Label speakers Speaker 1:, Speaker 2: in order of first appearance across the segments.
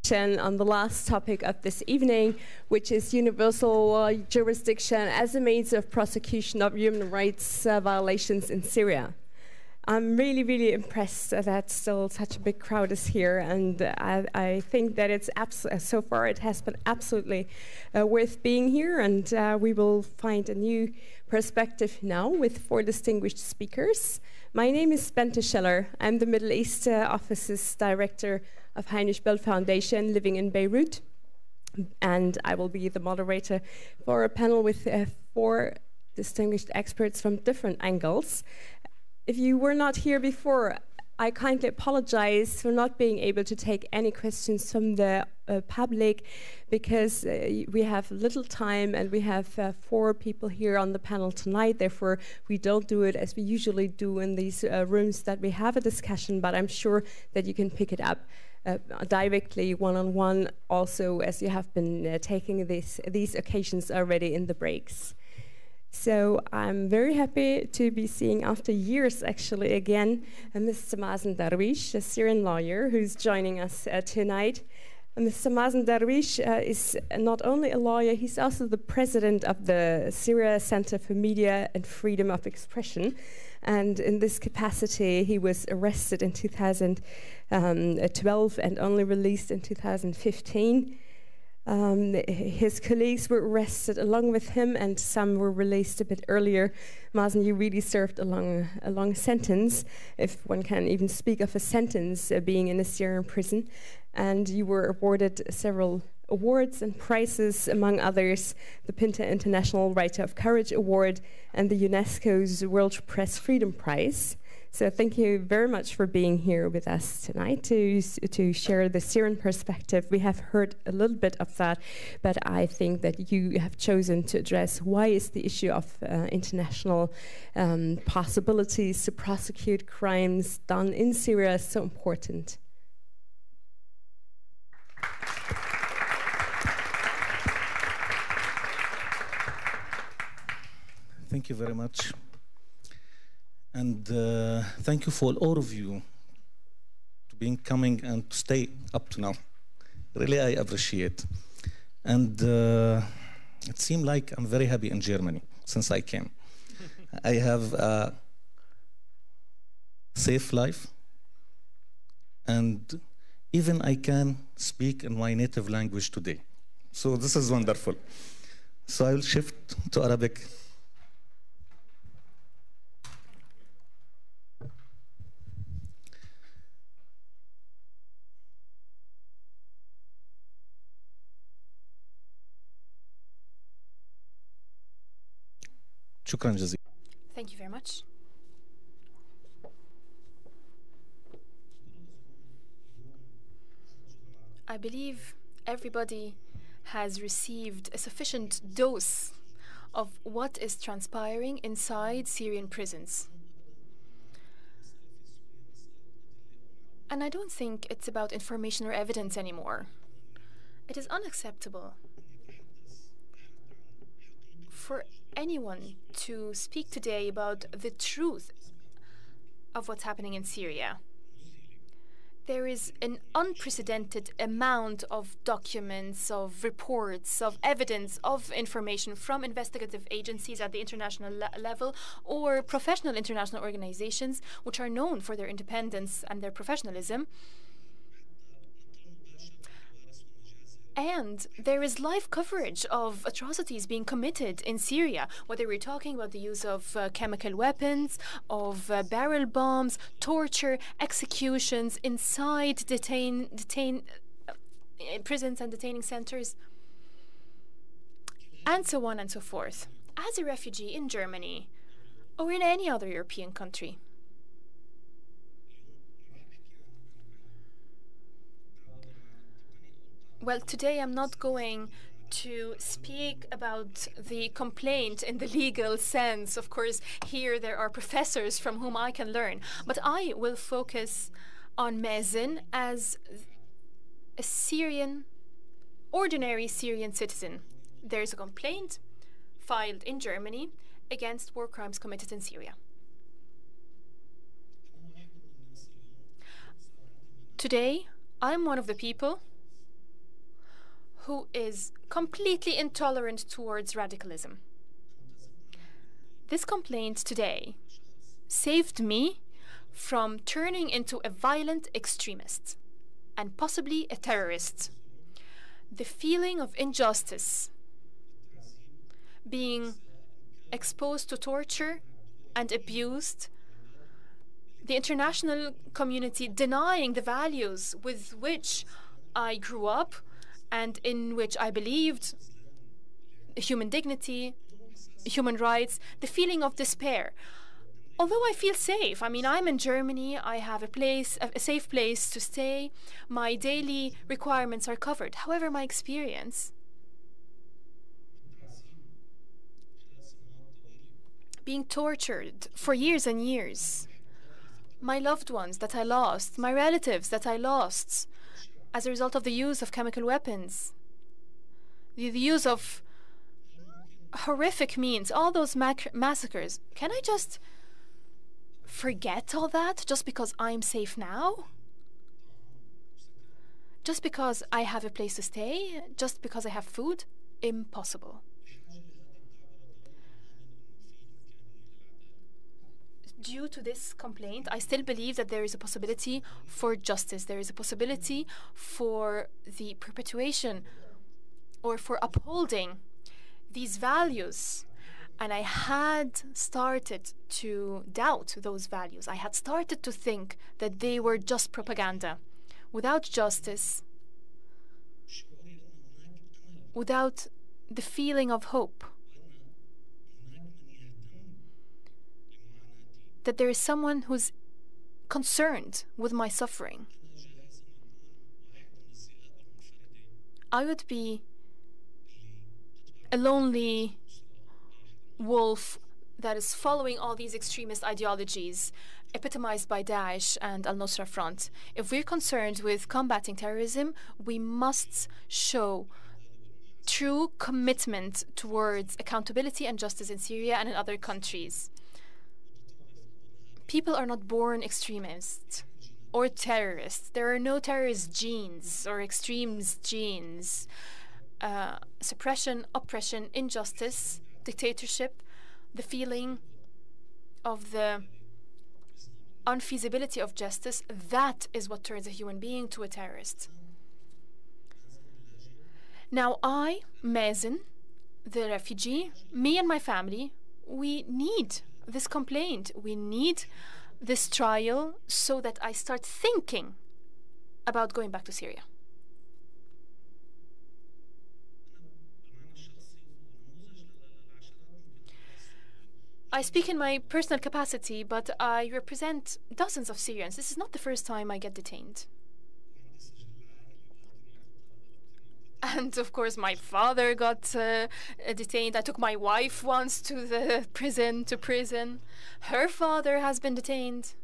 Speaker 1: On the last topic of this evening, which is universal jurisdiction as a means of prosecution of human rights violations in Syria. I'm really, really impressed that still such a big crowd is here, and I think that it's so far it has been absolutely worth being here, and we will find a new perspective now with 4 distinguished speakers. My name is Bente Scheller. I'm the Middle East Office's Director of Heinrich-Böll Foundation living in Beirut, and I will be the moderator for a panel with 4 distinguished experts from different angles. If you were not here before, I kindly apologize for not being able to take any questions from the public, because we have little time and we have 4 people here on the panel tonight. Therefore, we don't do it as we usually do in these rooms that we have a discussion, but I'm sure that you can pick it up directly one-on-one also, as you have been taking these occasions already in the breaks. So I'm very happy to be seeing, after years actually again, Mr. Mazen Darwish, a Syrian lawyer who's joining us tonight. Mr. Mazen Darwish is not only a lawyer, he's also the president of the Syria Center for Media and Freedom of Expression. And in this capacity, he was arrested in 2012 and only released in 2015. His colleagues were arrested along with him, and some were released a bit earlier. Mazen, you really served a long sentence, if one can even speak of a sentence, being in a Syrian prison. And you were awarded several awards and prizes, among others, the Bente International Writer of Courage Award and the UNESCO's World Press Freedom Prize. So thank you very much for being here with us tonight to share the Syrian perspective. We have heard a little bit of that, but I think that you have chosen to address why is the issue of international possibilities to prosecute crimes done in Syria so important.
Speaker 2: Thank you very much. And thank you for all of you to being coming and to stay up to now. Really, I appreciate. And it seemed like I'm very happy in Germany since I came. I have a safe life, and even I can speak in my native language today. So this is wonderful. So I will shift to Arabic.
Speaker 3: Thank you very much. I believe everybody has received a sufficient dose of what is transpiring inside Syrian prisons. And I don't think it's about information or evidence anymore. It is unacceptable for anyone to speak today about the truth of what's happening in Syria. There is an unprecedented amount of documents, of reports, of evidence, of information from investigative agencies at the international level or professional international organizations which are known for their independence and their professionalism. And there is live coverage of atrocities being committed in Syria, whether we're talking about the use of chemical weapons, of barrel bombs, torture, executions inside prisons and detaining centers, and so on and so forth. As a refugee in Germany or in any other European country, well, today I'm not going to speak about the complaint in the legal sense. Of course, here there are professors from whom I can learn. But I will focus on Mazen as a ordinary Syrian citizen. There's a complaint filed in Germany against war crimes committed in Syria. Today, I'm one of the people who is completely intolerant towards radicalism. This complaint today saved me from turning into a violent extremist and possibly a terrorist. The feeling of injustice, being exposed to torture and abused, the international community denying the values with which I grew up and in which I believed, human dignity, human rights, the feeling of despair. Although I feel safe, I mean, I'm in Germany, I have a safe place to stay, my daily requirements are covered. However, my experience being tortured for years and years, my loved ones that I lost, my relatives that I lost as a result of the use of chemical weapons, the use of horrific means, all those massacres. Can I just forget all that just because I'm safe now? Just because I have a place to stay? Just because I have food? Impossible. Due to this complaint, I still believe that there is a possibility for justice. There is a possibility for the perpetuation or for upholding these values. And I had started to doubt those values. I had started to think that they were just propaganda. Without justice, without the feeling of hope, that there is someone who's concerned with my suffering, I would be a lonely wolf that is following all these extremist ideologies epitomized by Daesh and al-Nusra Front. If we're concerned with combating terrorism, we must show true commitment towards accountability and justice in Syria and in other countries. People are not born extremists or terrorists. There are no terrorist genes or extremist genes. Suppression, oppression, injustice, dictatorship, the feeling of the unfeasibility of justice, that is what turns a human being to a terrorist. Now I, Mazen, the refugee, me and my family, we need this complaint. We need this trial so that I start thinking about going back to Syria. I speak in my personal capacity, but I represent dozens of Syrians. This is not the first time I get detained. And of course, my father got detained. I took my wife once to the prison. Her father has been detained.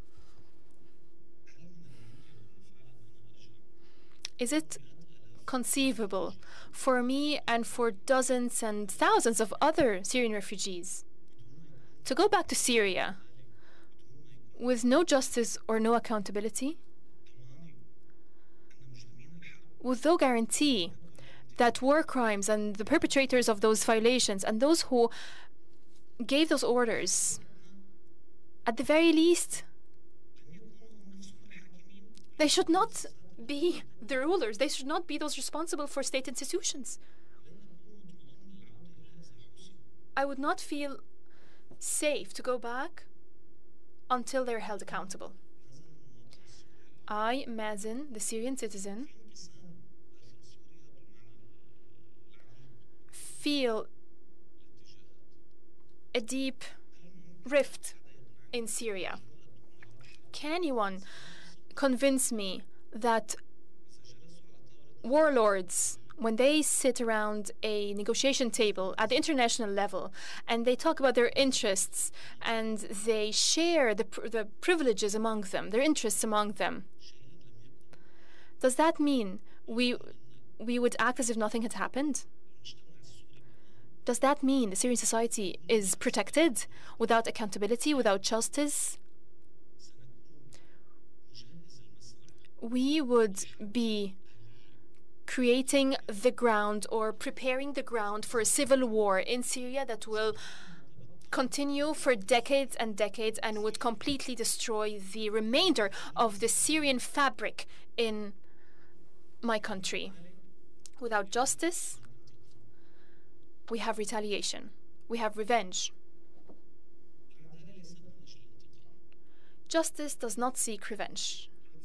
Speaker 3: Is it conceivable for me and for dozens and thousands of other Syrian refugees to go back to Syria with no justice or no accountability? With no guarantee that war crimes and the perpetrators of those violations and those who gave those orders, at the very least, they should not be the rulers. They should not be those responsible for state institutions. I would not feel safe to go back until they're held accountable. I, Mazen, the Syrian citizen, feel a deep rift in Syria. Can anyone convince me that warlords, when they sit around a negotiation table at the international level and they talk about their interests and they share the privileges among them, their interests among them, does that mean we would act as if nothing had happened? Does that mean the Syrian society is protected without accountability, without justice? We would be creating the ground or preparing the ground for a civil war in Syria that will continue for decades and decades and would completely destroy the remainder of the Syrian fabric in my country. Without justice, we have retaliation. We have revenge. Justice does not seek revenge.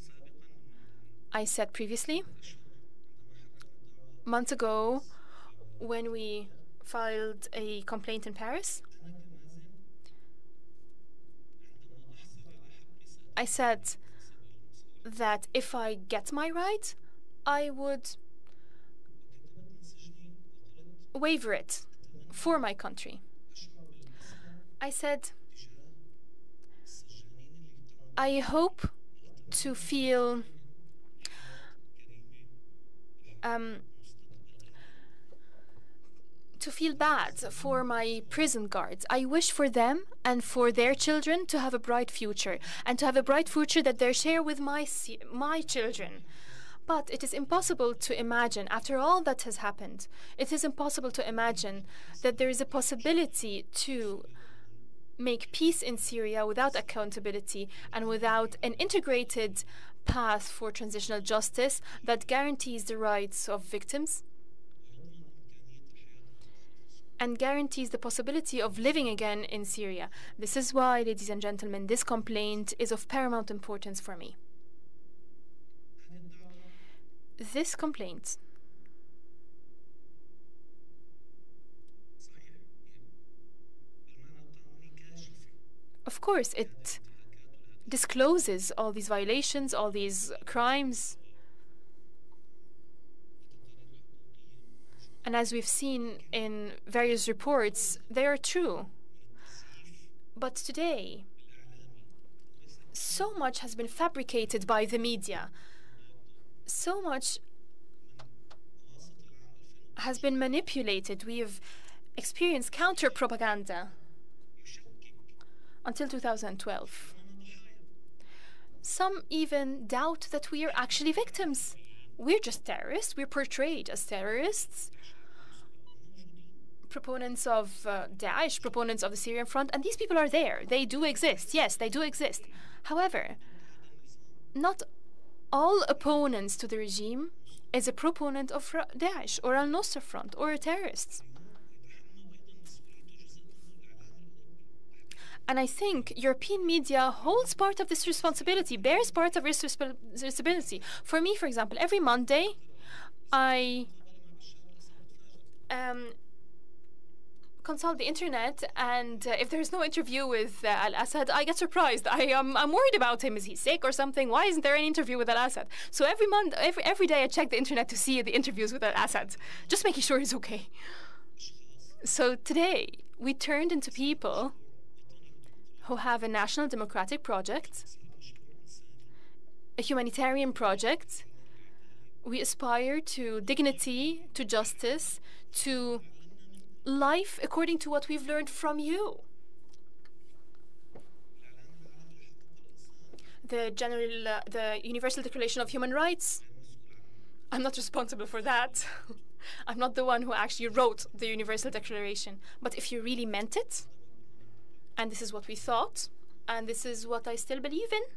Speaker 3: I said previously, months ago, when we filed a complaint in Paris, I said that if I get my right, I would waiver it for my country. I said, I hope to feel bad for my prison guards. I wish for them and for their children to have a bright future, and to have a bright future that they share with my children. But it is impossible to imagine, after all that has happened, it is impossible to imagine that there is a possibility to make peace in Syria without accountability and without an integrated path for transitional justice that guarantees the rights of victims and guarantees the possibility of living again in Syria. This is why, ladies and gentlemen, this complaint is of paramount importance for me. This complaint of course, it discloses all these violations, all these crimes. And as we've seen in various reports, they are true. But today, so much has been fabricated by the media. So much has been manipulated. We have experienced counter-propaganda until 2012. Some even doubt that we are actually victims. We're just terrorists. We're portrayed as terrorists, proponents of Daesh, proponents of the Syrian front, and these people are there. They do exist. Yes, they do exist. However, not all opponents to the regime is a proponent of Daesh or al-Nusra front or a terrorist. And I think European media holds part of this responsibility, bears part of this responsibility. For me, for example, every Monday, I consult the internet, and if there's no interview with al-Assad, I get surprised. I'm worried about him. Is he sick or something? Why isn't there an interview with al-Assad? So every day I check the internet to see the interviews with al-Assad, just making sure he's okay. So today, we turned into people who have a national democratic project, a humanitarian project. We aspire to dignity, to justice, to life according to what we've learned from you. The Universal Declaration of Human Rights, I'm not responsible for that. I'm not the one who actually wrote the Universal Declaration. But if you really meant it, and this is what we thought, and this is what I still believe in,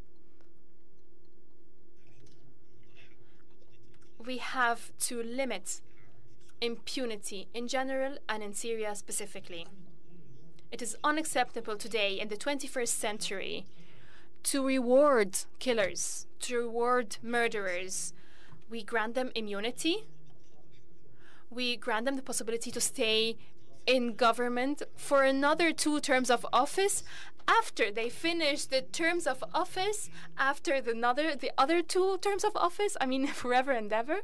Speaker 3: we have to limit impunity in general and in Syria specifically. It is unacceptable today in the 21st century to reward killers, to reward murderers. We grant them immunity. We grant them the possibility to stay in government for another 2 terms of office. After they finish the terms of office, after the other 2 terms of office, I mean, forever and ever.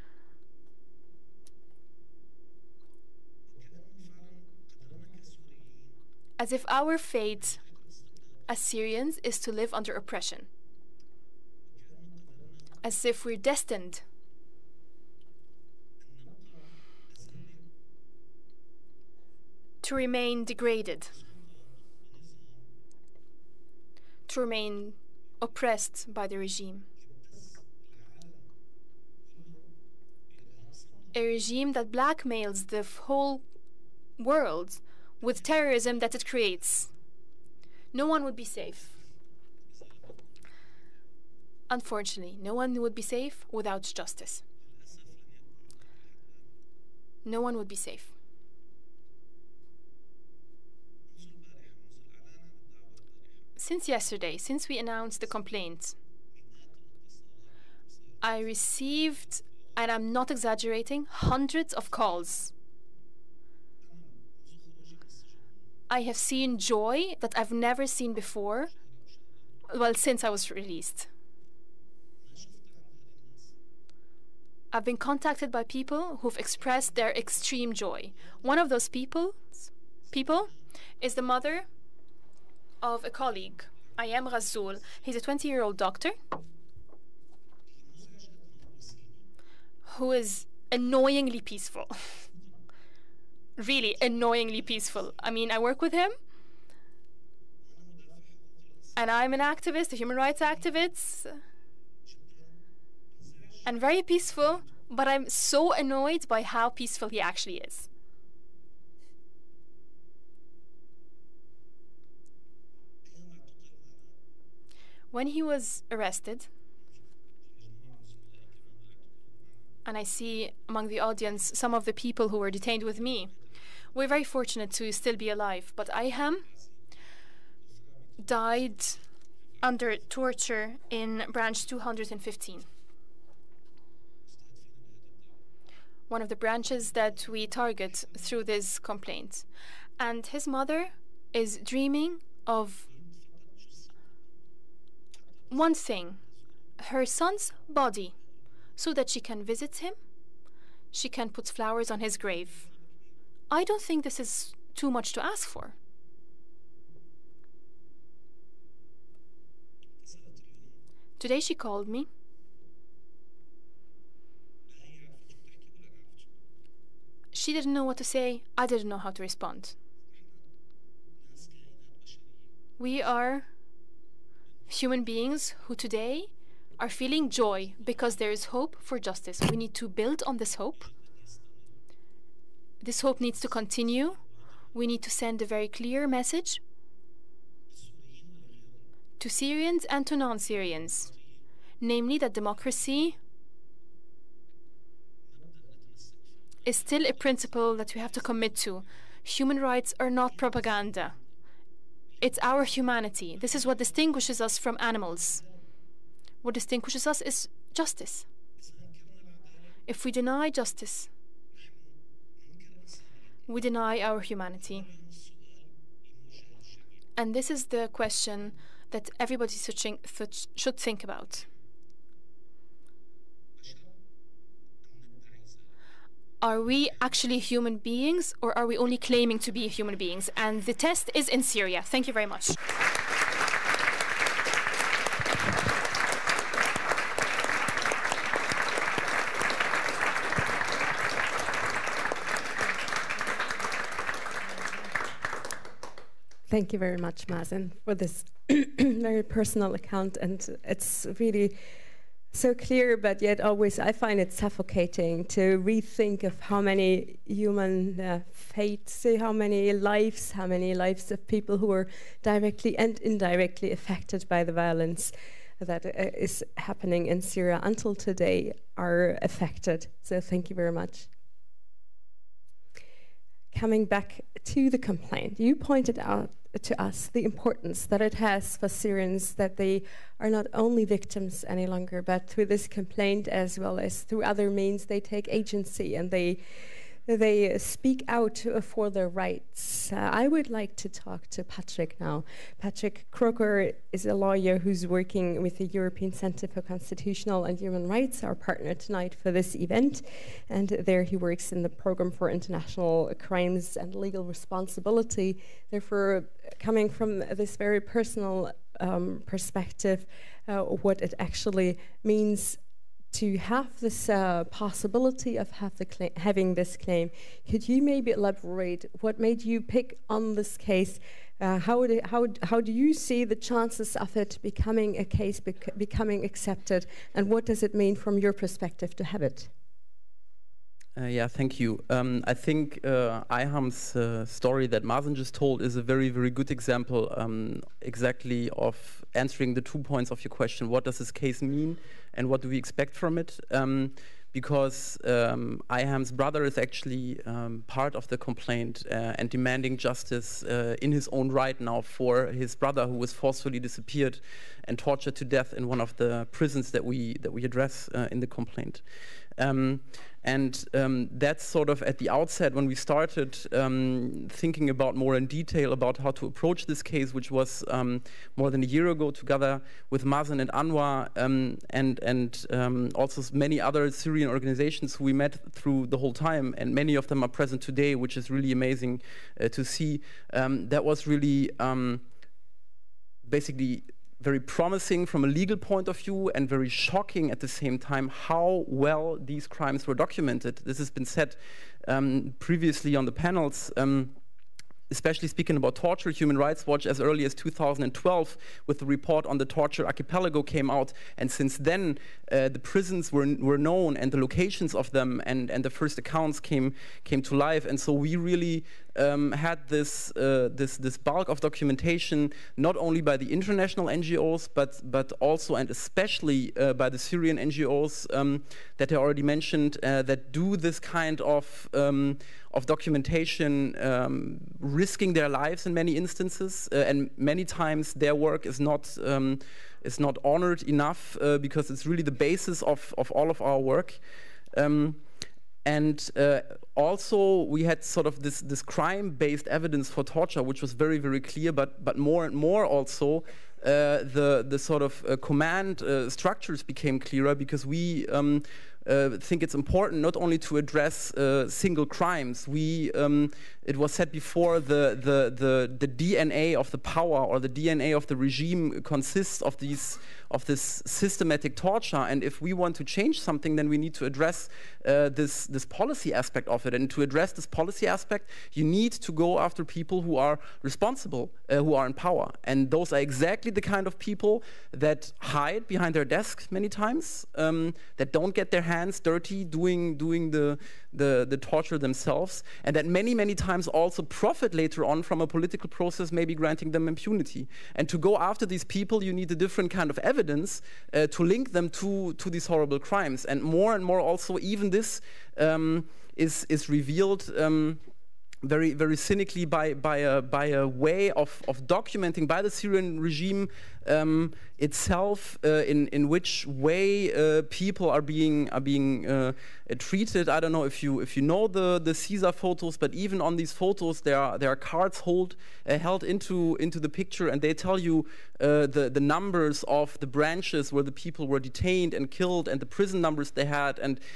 Speaker 3: As if our fate as Syrians is to live under oppression. As if we're destined to remain degraded, to remain oppressed by the regime. a regime that blackmails the whole world with terrorism that it creates. No one would be safe. Unfortunately, no one would be safe without justice. No one would be safe. Since yesterday, since we announced the complaint, I received, and I'm not exaggerating, hundreds of calls. I have seen joy that I've never seen before, well, since I was released. I've been contacted by people who've expressed their extreme joy. One of those people is the mother of a colleague, Ayam Razoul. He's a 20-year-old doctor who is annoyingly peaceful. Really annoyingly peaceful. I mean, I work with him, and I'm an activist, a human rights activist, and very peaceful, but I'm so annoyed by how peaceful he actually is. When he was arrested, and I see among the audience some of the people who were detained with me, we're very fortunate to still be alive, but Ayham died under torture in branch 215. One of the branches that we target through this complaint. And his mother is dreaming of one thing, her son's body, so that she can visit him, she can put flowers on his grave. I don't think this is too much to ask for. Today she called me. She didn't know what to say. I didn't know how to respond. We are human beings who today are feeling joy because there is hope for justice. We need to build on this hope. This hope needs to continue. We need to send a very clear message to Syrians and to non-Syrians, namely that democracy is still a principle that we have to commit to. Human rights are not propaganda. It's our humanity. This is what distinguishes us from animals. What distinguishes us is justice. If we deny justice, we deny our humanity. And this is the question that everybody should think about. Are we actually human beings, or are we only claiming to be human beings? And the test is in Syria. Thank you very much.
Speaker 1: Thank you very much, Mazen, for this very personal account. And it's really so clear, but yet always I find it suffocating to rethink of how many human fates, how many lives of people who are directly and indirectly affected by the violence that is happening in Syria until today are affected. So thank you very much. Coming back to the complaint, you pointed out to us the importance that it has for Syrians that they are not only victims any longer, but through this complaint as well as through other means they take agency and they speak out for their rights. I would like to talk to Patrick now. Patrick Kroker is a lawyer who's working with the European Centre for Constitutional and Human Rights, our partner tonight for this event. And there he works in the Programme for International Crimes and Legal Responsibility. Therefore, coming from this very personal perspective, what it actually means to have this possibility of having this claim. Could you maybe elaborate what made you pick on this case? How do you see the chances of it becoming a case, becoming accepted, and what does it mean from your perspective to have it?
Speaker 4: Yeah, thank you. I think Ayham's story that Mazen just told is a very, very good example exactly of answering the 2 points of your question. What does this case mean and what do we expect from it? Because Ayham's brother is actually part of the complaint and demanding justice in his own right now for his brother who was forcefully disappeared and tortured to death in one of the prisons that we address in the complaint. That's sort of at the outset when we started thinking about more in detail about how to approach this case, which was more than a year ago, together with Mazen and Anwar and also many other Syrian organizations who we met through the whole time, and many of them are present today, which is really amazing to see. That was really basically very promising from a legal point of view and very shocking at the same time how well these crimes were documented. This has been said previously on the panels, especially speaking about torture. Human Rights Watch, as early as 2012, with the report on the torture archipelago came out, and since then the prisons were known and the locations of them and the first accounts came to life. And so we really had this bulk of documentation, not only by the international NGOs, but also and especially by the Syrian NGOs that I already mentioned, that do this kind of documentation, risking their lives in many instances, and many times their work is not honored enough because it's really the basis of all of our work. Also, we had sort of this crime-based evidence for torture, which was very, very clear, but more and more also the sort of command structures became clearer, because we think it's important not only to address single crimes. It was said before, the DNA of the power or the DNA of the regime consists of this systematic torture, and if we want to change something, then we need to address this policy aspect of it. And to address this policy aspect, you need to go after people who are responsible, who are in power, and those are exactly the kind of people that hide behind their desks many times, that don't get their hands dirty doing the torture themselves, and that many times also profit later on from a political process, maybe granting them impunity. And to go after these people, you need a different kind of evidence to link them to these horrible crimes. And more also, even this is revealed very, very cynically by a way of documenting by the Syrian regime itself, in which way people are being treated. I don't know if you know the Caesar photos, but even on these photos there are cards held into the picture, and they tell you the numbers of the branches where the people were detained and killed, and the prison numbers they had,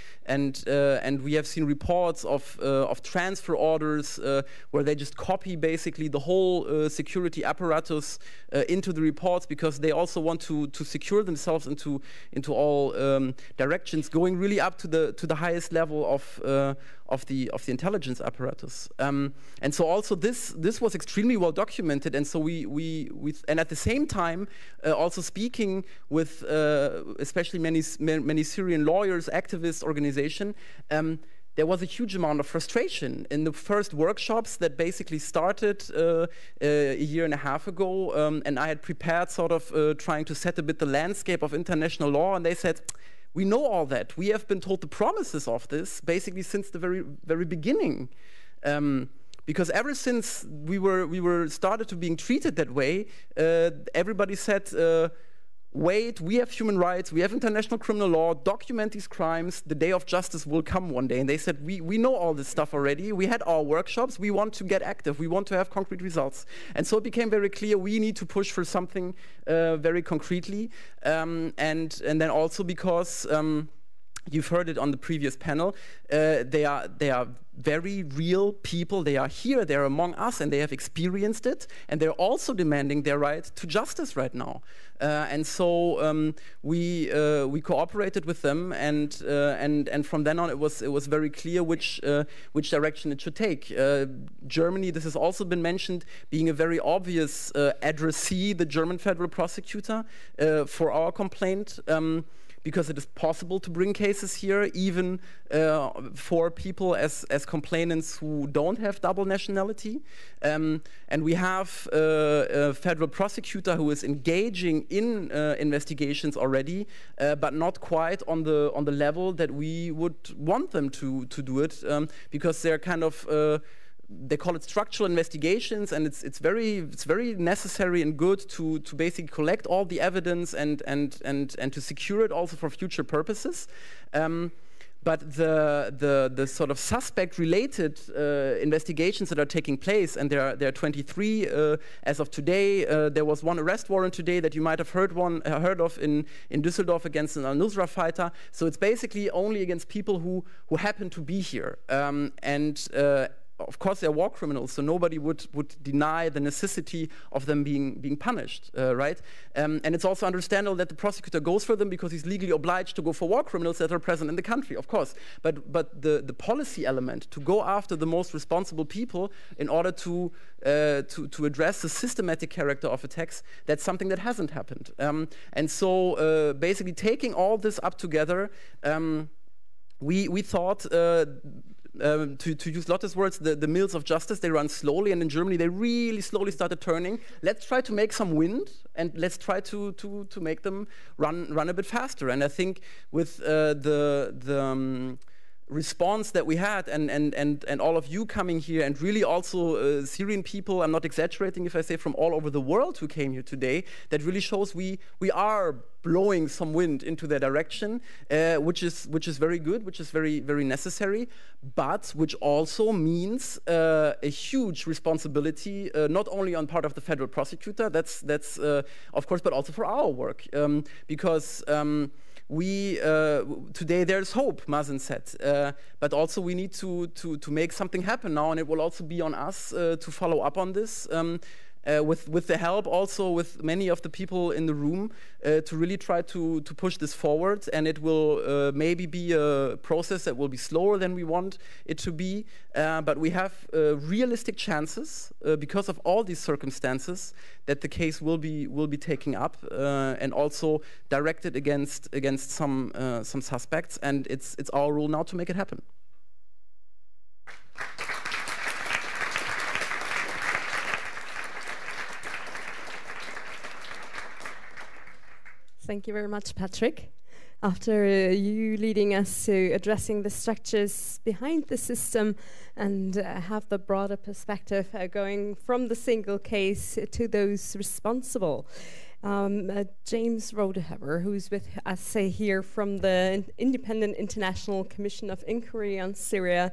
Speaker 4: and we have seen reports of transfer orders where they just copy basically the whole security apparatus into the reports, because they also want to secure themselves into all directions, going really up to the highest level of the intelligence apparatus. And so also this was extremely well documented, and so we and at the same time also speaking with especially many Syrian lawyers, activists, organizations. There was a huge amount of frustration in the first workshops that basically started a year and a half ago, and I had prepared sort of trying to set a bit the landscape of international law, and they said, we know all that. We have been told the promises of this basically since the very beginning. Because ever since we were started to being treated that way, everybody said, wait, we have human rights, we have international criminal law, document these crimes, the day of justice will come one day. And they said, we know all this stuff already, we had our workshops, we want to get active, we want to have concrete results. And so it became very clear we need to push for something very concretely. And then also because you've heard it on the previous panel, they are very real people. They are here, they're among us, and they have experienced it, and they're also demanding their right to justice right now. And so we cooperated with them, and from then on it was very clear which direction it should take. Germany, this has also been mentioned, being a very obvious addressee, the German federal prosecutor for our complaint. because it is possible to bring cases here, even for people as complainants who don't have double nationality. And we have a federal prosecutor who is engaging in investigations already, but not quite on the level that we would want them to do it, because they're kind of they call it structural investigations, and it's very necessary and good to basically collect all the evidence and to secure it also for future purposes. But the sort of suspect-related investigations that are taking place, and there are 23 as of today. There was one arrest warrant today that you might have heard of in Düsseldorf against an al-Nusra fighter. So it's basically only against people who happen to be here. Of course, they're war criminals, so nobody would deny the necessity of them being punished, right? And it's also understandable that the prosecutor goes for them because he's legally obliged to go for war criminals that are present in the country, of course. But the policy element, to go after the most responsible people in order to address the systematic character of attacks, that's something that hasn't happened. And so basically taking all this up together, we thought, to use Lotte's words, the mills of justice, they run slowly, and in Germany they really slowly started turning. Let's try to make some wind, and let's try to make them run a bit faster. And I think with the response that we had, and all of you coming here, and really also Syrian people, I'm not exaggerating if I say from all over the world who came here today, that really shows we are blowing some wind into their direction, which is very good, which is very, very necessary, but which also means a huge responsibility, not only on part of the federal prosecutor, that's of course, but also for our work, because today there's hope, Mazen said, but also we need to make something happen now, and it will also be on us to follow up on this, with the help also with many of the people in the room, to really try to push this forward. And it will maybe be a process that will be slower than we want it to be, but we have realistic chances because of all these circumstances that the case will be taken up, and also directed against some suspects. And it's our role now to make it happen.
Speaker 1: Thank you very much, Patrick. After you leading us to addressing the structures behind the system and have the broader perspective going from the single case to those responsible. James Rodehaver, who's with us here from the Independent International Commission of Inquiry on Syria.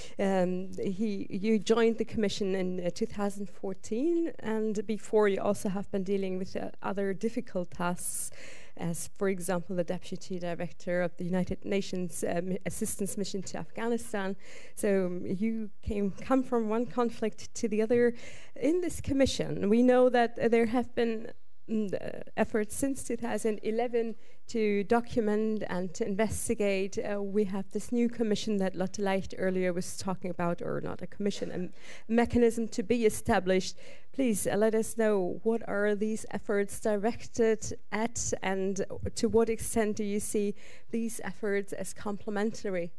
Speaker 1: You joined the commission in 2014, and before you also have been dealing with other difficult tasks, as, for example, the Deputy Director of the United Nations Assistance Mission to Afghanistan. So you come from one conflict to the other. In this commission, we know that there have been efforts since 2011 to document and to investigate. We have this new commission that Lotte Leicht earlier was talking about, or not a commission, a mechanism to be established. Please let us know, what are these efforts directed at, and to what extent do you see these efforts as complementary?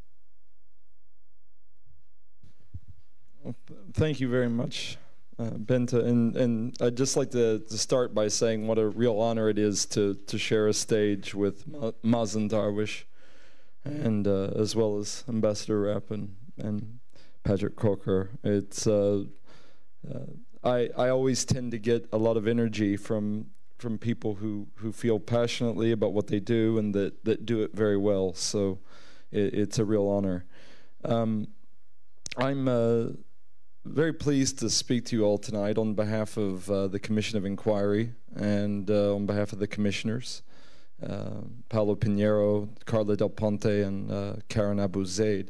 Speaker 5: Thank you very much, Bente, and I'd just like to start by saying what a real honor it is to share a stage with Mazen Darwish, and as well as Ambassador Rapp and Patrick Kroker. It's I always tend to get a lot of energy from people who feel passionately about what they do and that do it very well. So it's a real honor. I'm very pleased to speak to you all tonight on behalf of the Commission of Inquiry and on behalf of the commissioners, Paolo Pinheiro, Carla Del Ponte, and Karen Abu Zaid.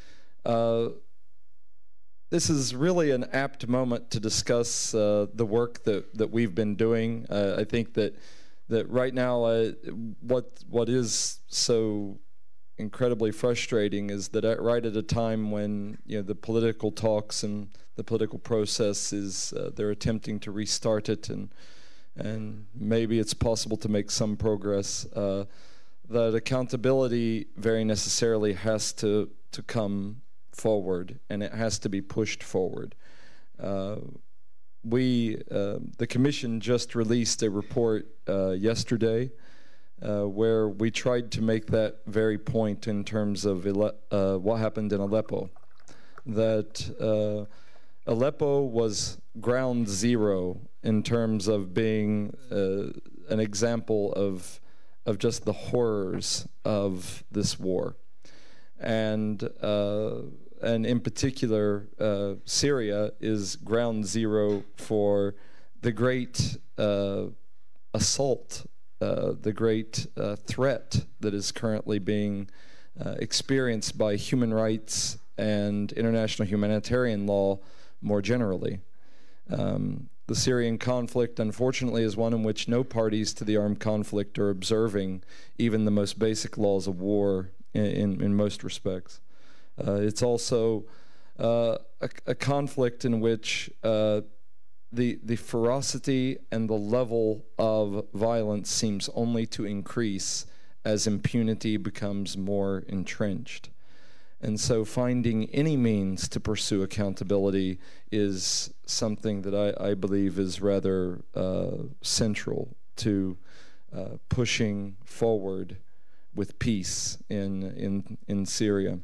Speaker 5: This is really an apt moment to discuss the work that we've been doing. I think that right now, what is so incredibly frustrating is that right at a time when the political talks and the political process is they're attempting to restart it, and maybe it's possible to make some progress. The that accountability very necessarily has to come forward, and it has to be pushed forward. The Commission just released a report yesterday where we tried to make that very point in terms of what happened in Aleppo. That Aleppo was ground zero in terms of being an example of just the horrors of this war. And in particular, Syria is ground zero for the great assault, the great threat that is currently being experienced by human rights and international humanitarian law more generally. The Syrian conflict, unfortunately, is one in which no parties to the armed conflict are observing even the most basic laws of war in most respects. It's also a conflict in which the ferocity and the level of violence seems only to increase as impunity becomes more entrenched. And so finding any means to pursue accountability is something that I believe is rather central to pushing forward with peace in Syria.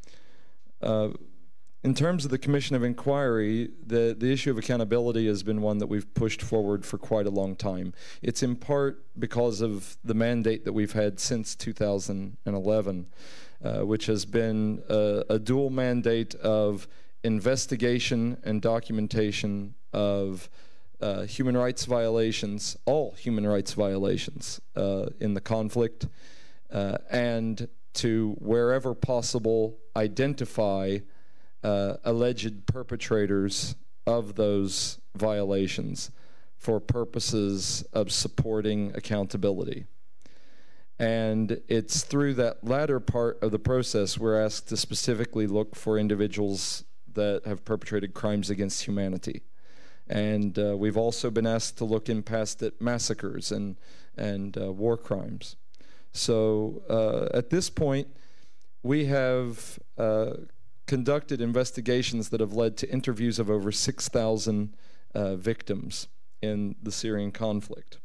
Speaker 5: In terms of the Commission of Inquiry, the issue of accountability has been one that we've pushed forward for quite a long time. It's in part because of the mandate that we've had since 2011, which has been a dual mandate of investigation and documentation of human rights violations, all human rights violations in the conflict, and to, wherever possible, identify alleged perpetrators of those violations for purposes of supporting accountability. And it's through that latter part of the process we're asked to specifically look for individuals that have perpetrated crimes against humanity. And we've also been asked to look in past at massacres and war crimes. So at this point, we have conducted investigations that have led to interviews of over 6,000 victims in the Syrian conflict.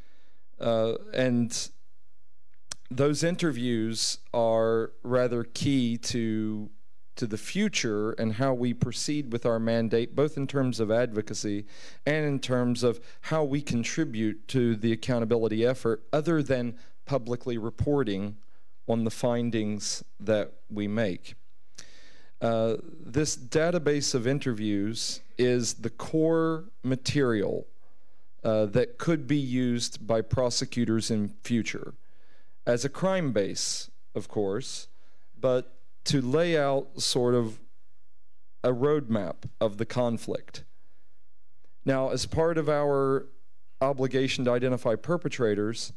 Speaker 5: And those interviews are rather key to the future and how we proceed with our mandate, both in terms of advocacy and in terms of how we contribute to the accountability effort, other than publicly reporting on the findings that we make. This database of interviews is the core material that could be used by prosecutors in future as a crime base, of course, but to lay out sort of a roadmap of the conflict. Now, as part of our obligation to identify perpetrators,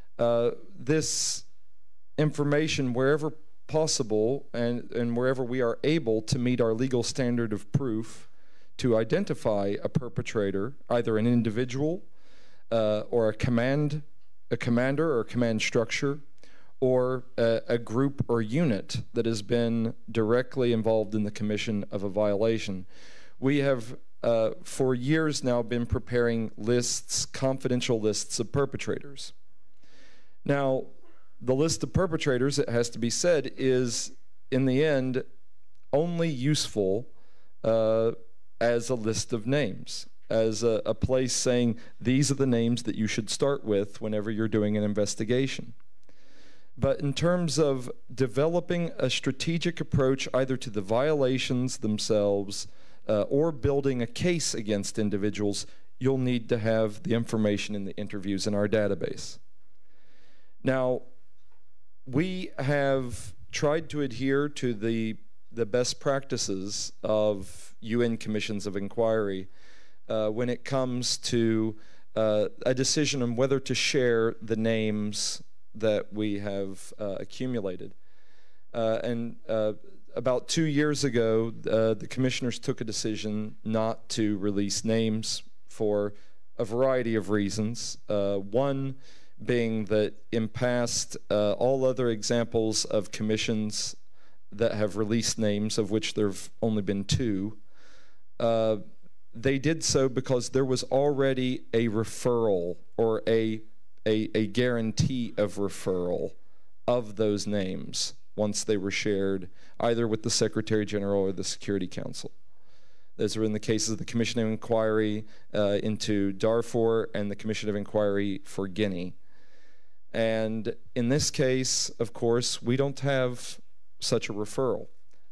Speaker 5: this information, wherever possible and wherever we are able to meet our legal standard of proof to identify a perpetrator, either an individual or a commander or a command structure, or a group or unit that has been directly involved in the commission of a violation. We have for years now been preparing lists, confidential lists of perpetrators. Now, the list of perpetrators, it has to be said, is in the end only useful as a list of names, as a place saying these are the names that you should start with whenever you're doing an investigation. But in terms of developing a strategic approach either to the violations themselves or building a case against individuals, you'll need to have the information in the interviews in our database. Now, we have tried to adhere to the best practices of UN commissions of inquiry when it comes to a decision on whether to share the names that we have accumulated. About 2 years ago, the commissioners took a decision not to release names for a variety of reasons. One being that in past, all other examples of commissions that have released names, of which there have only been 2, they did so because there was already a referral or a guarantee of referral of those names once they were shared, either with the Secretary General or the Security Council. Those were in the cases of the Commission of Inquiry into Darfur and the Commission of Inquiry for Guinea. And in this case, of course, we don't have such a referral.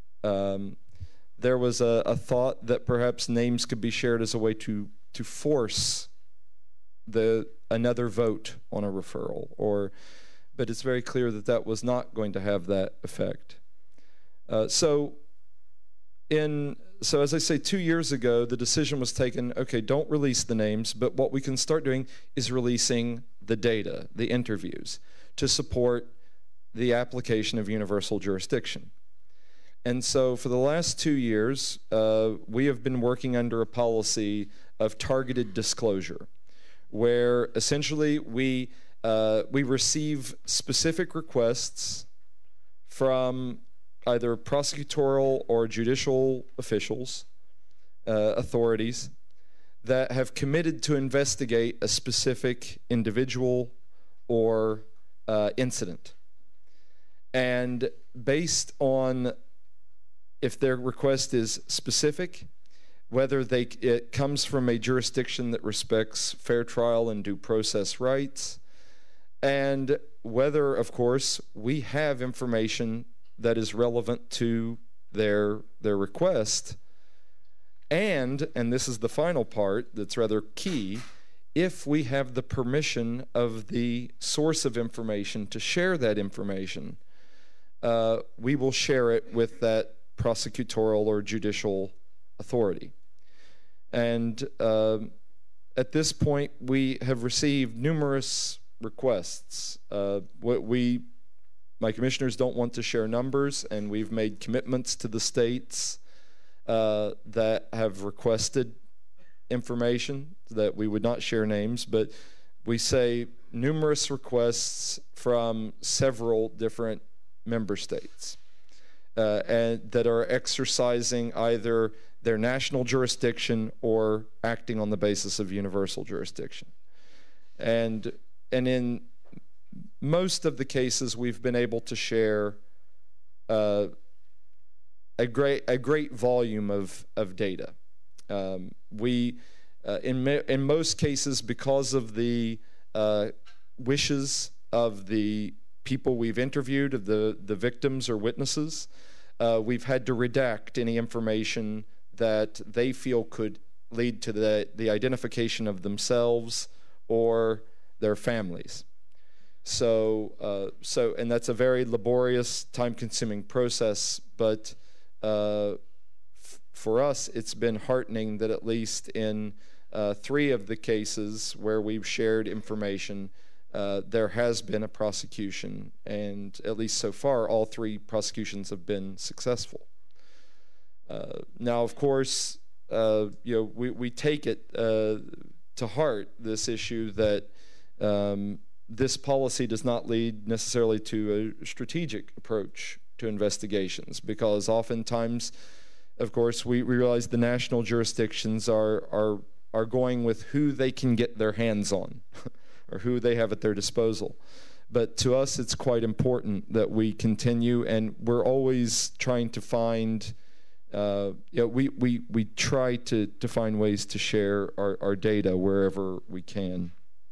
Speaker 5: There was a thought that perhaps names could be shared as a way to force another vote on a referral, but it's very clear that that was not going to have that effect. So as I say, 2 years ago, the decision was taken, okay, don't release the names, but what we can start doing is releasing the data, the interviews, to support the application of universal jurisdiction. And so for the last 2 years, we have been working under a policy of targeted disclosure, where essentially we receive specific requests from either prosecutorial or judicial officials, authorities, that have committed to investigate a specific individual or incident. And based on if their request is specific, whether it comes from a jurisdiction that respects fair trial and due process rights, and whether, of course, we have information that is relevant to their request, and this is the final part that's rather key, if we have the permission of the source of information to share that information, we will share it with that prosecutorial or judicial authority. And at this point, we have received numerous requests. My commissioners don't want to share numbers, and we've made commitments to the states that have requested information that we would not share names, but we say numerous requests from several different member states and that are exercising either their national jurisdiction or acting on the basis of universal jurisdiction. And in most of the cases, we've been able to share a great volume of data. In most cases, because of the wishes of the people we've interviewed, of the victims or witnesses, we've had to redact any information that they feel could lead to the identification of themselves or their families. And that's a very laborious, time-consuming process, but for us, it's been heartening that at least in 3 of the cases where we've shared information, there has been a prosecution, and at least so far, all 3 prosecutions have been successful. Now, of course, we take it to heart, this issue that this policy does not lead necessarily to a strategic approach to investigations, because oftentimes, of course, we realize the national jurisdictions are going with who they can get their hands on or who they have at their disposal. But to us, it's quite important that we continue, and we're always trying to find, we try to find ways to share our data wherever we can.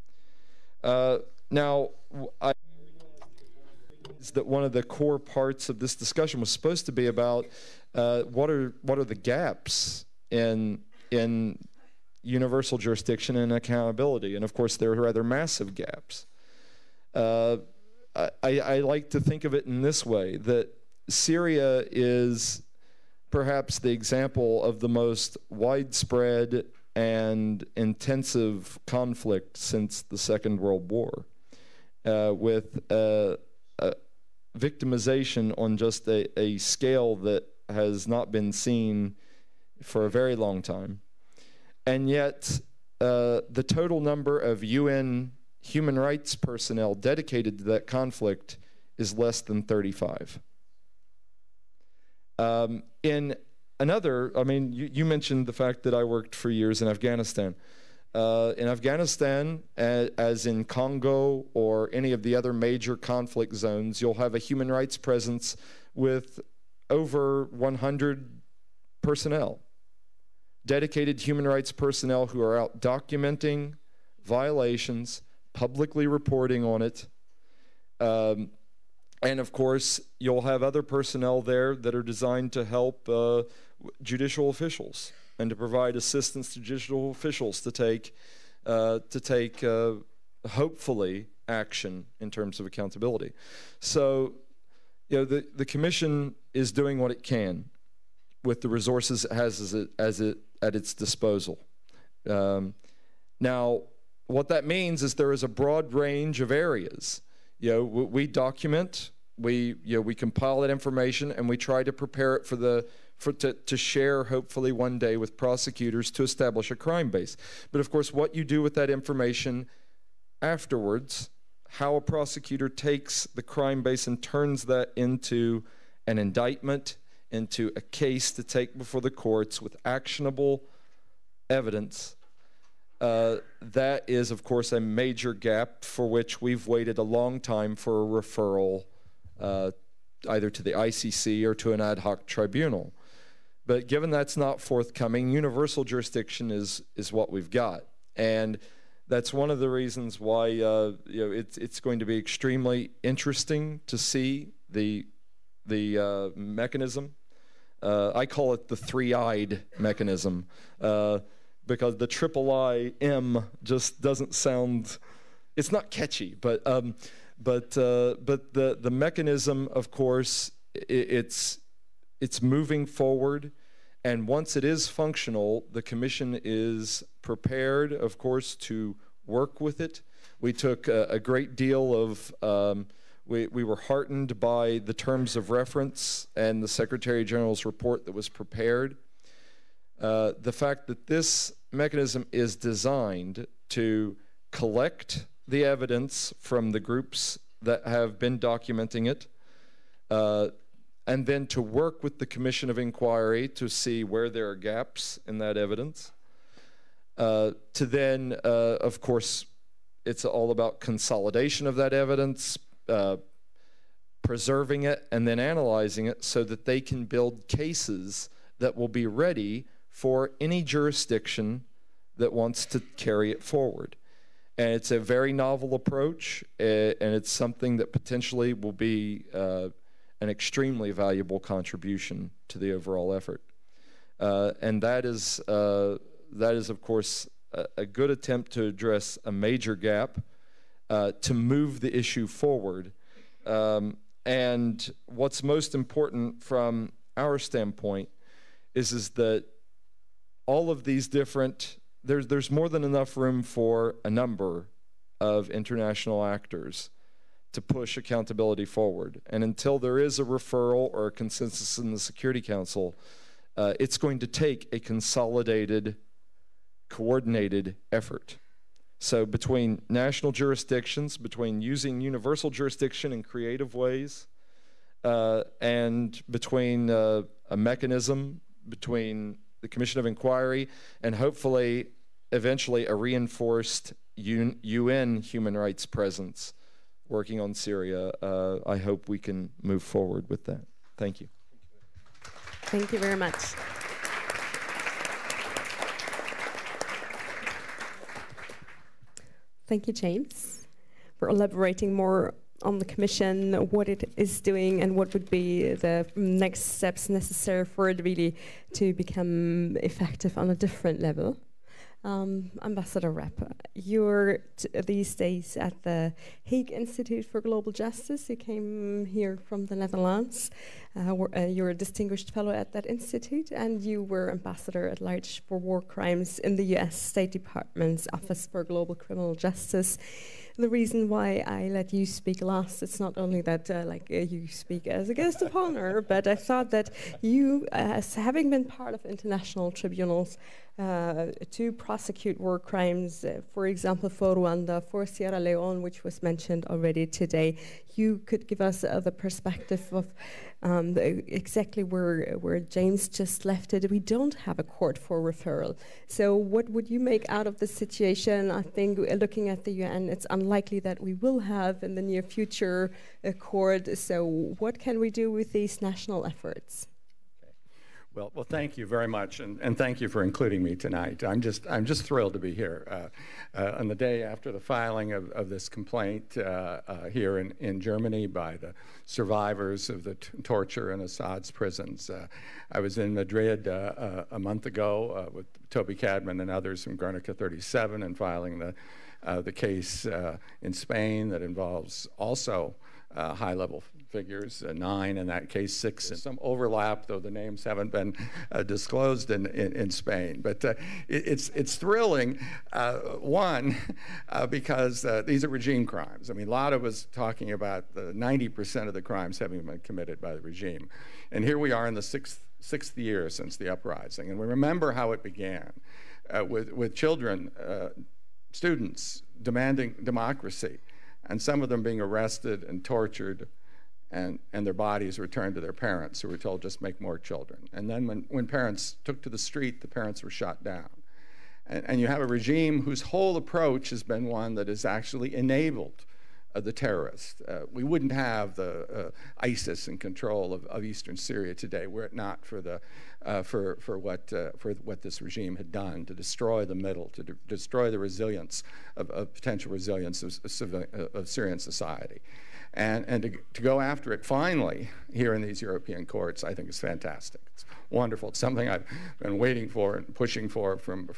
Speaker 5: Now, I realize that one of the core parts of this discussion was supposed to be about what are the gaps in universal jurisdiction and accountability, and of course there are rather massive gaps. I like to think of it in this way, that Syria is perhaps the example of the most widespread and intensive conflict since the Second World War, with victimization on just a scale that has not been seen for a very long time. And yet, the total number of UN human rights personnel dedicated to that conflict is less than 35. In another, I mean, you mentioned the fact that I worked for years in Afghanistan. In Afghanistan, as in Congo or any of the other major conflict zones, you'll have a human rights presence with over 100 personnel, dedicated human rights personnel who are out documenting violations, publicly reporting on it. And of course, you'll have other personnel there that are designed to help judicial officials and to provide assistance to judicial officials to take hopefully action in terms of accountability. So, you know, the Commission is doing what it can with the resources it has at its disposal. Now, what that means is there is a broad range of areas. You know, we document, we compile that information, and we try to prepare it to share hopefully one day with prosecutors to establish a crime base. But of course, what you do with that information afterwards, how a prosecutor takes the crime base and turns that into an indictment, into a case to take before the courts with actionable evidence, that is, of course, a major gap for which we've waited a long time for a referral either to the ICC or to an ad hoc tribunal. But given that's not forthcoming, universal jurisdiction is what we've got. And that's one of the reasons why it's going to be extremely interesting to see the mechanism. I call it the three-eyed mechanism because the triple I-M just doesn't sound, it's not catchy, but the mechanism, of course, it's moving forward, and once it is functional, the Commission is prepared, of course, to work with it. We took a great deal of we were heartened by the terms of reference and the Secretary General's report that was prepared. The fact that this mechanism is designed to collect the evidence from the groups that have been documenting it, and then to work with the Commission of Inquiry to see where there are gaps in that evidence. To then, of course, it's all about consolidation of that evidence, preserving it, and then analyzing it so that they can build cases that will be ready for any jurisdiction that wants to carry it forward. And it's a very novel approach, and it's something that potentially will be an extremely valuable contribution to the overall effort. And that is, of course, a good attempt to address a major gap, to move the issue forward. And what's most important from our standpoint is that all of these different, there's more than enough room for a number of international actors to push accountability forward. And until there is a referral or a consensus in the Security Council, it's going to take a consolidated, coordinated effort. So between national jurisdictions, between using universal jurisdiction in creative ways, and between a mechanism, between the Commission of Inquiry, and hopefully, eventually, a reinforced UN human rights presence working on Syria, I hope we can move forward with that. Thank you.
Speaker 1: Thank you very much. Thank you, James, for elaborating more on the Commission, what it is doing, and what would be the next steps necessary for it really to become effective on a different level. Ambassador Rapp, you're these days at the Hague Institute for Global Justice. You came here from the Netherlands. You're a distinguished fellow at that institute, and you were ambassador at large for war crimes in the US State Department's Office for Global Criminal Justice. The reason why I let you speak last, it's not only that you speak as a guest of honor, but I thought that you, as having been part of international tribunals, to prosecute war crimes, for example, for Rwanda, for Sierra Leone, which was mentioned already today. You could give us the perspective of exactly where James just left it. We don't have a court for referral. So what would you make out of the situation? I think looking at the UN, it's unlikely that we will have in the near future a court. So what can we do with these national efforts?
Speaker 6: Well, thank you very much, and thank you for including me tonight. I'm just thrilled to be here on the day after the filing of this complaint here in Germany by the survivors of the torture in Assad's prisons. I was in Madrid a month ago with Toby Cadman and others from Guernica 37 and filing the case in Spain that involves also high-level figures, 9 in that case, 6 in some overlap, though the names haven't been disclosed in Spain. But it's thrilling, one, because these are regime crimes. I mean, Lada was talking about 90% of the crimes having been committed by the regime. And here we are in the sixth year since the uprising. And we remember how it began with children, students demanding democracy, and some of them being arrested and tortured, and their bodies returned to their parents, who were told, just make more children. And then when parents took to the street, the parents were shot down. And you have a regime whose whole approach has been one that has actually enabled the terrorists. We wouldn't have the ISIS in control of eastern Syria today were it not for what this regime had done to destroy the middle, to destroy the resilience of potential resilience of Syrian society. And to go after it finally here in these European courts, I think is fantastic. It's wonderful. It's something I've been waiting for and pushing for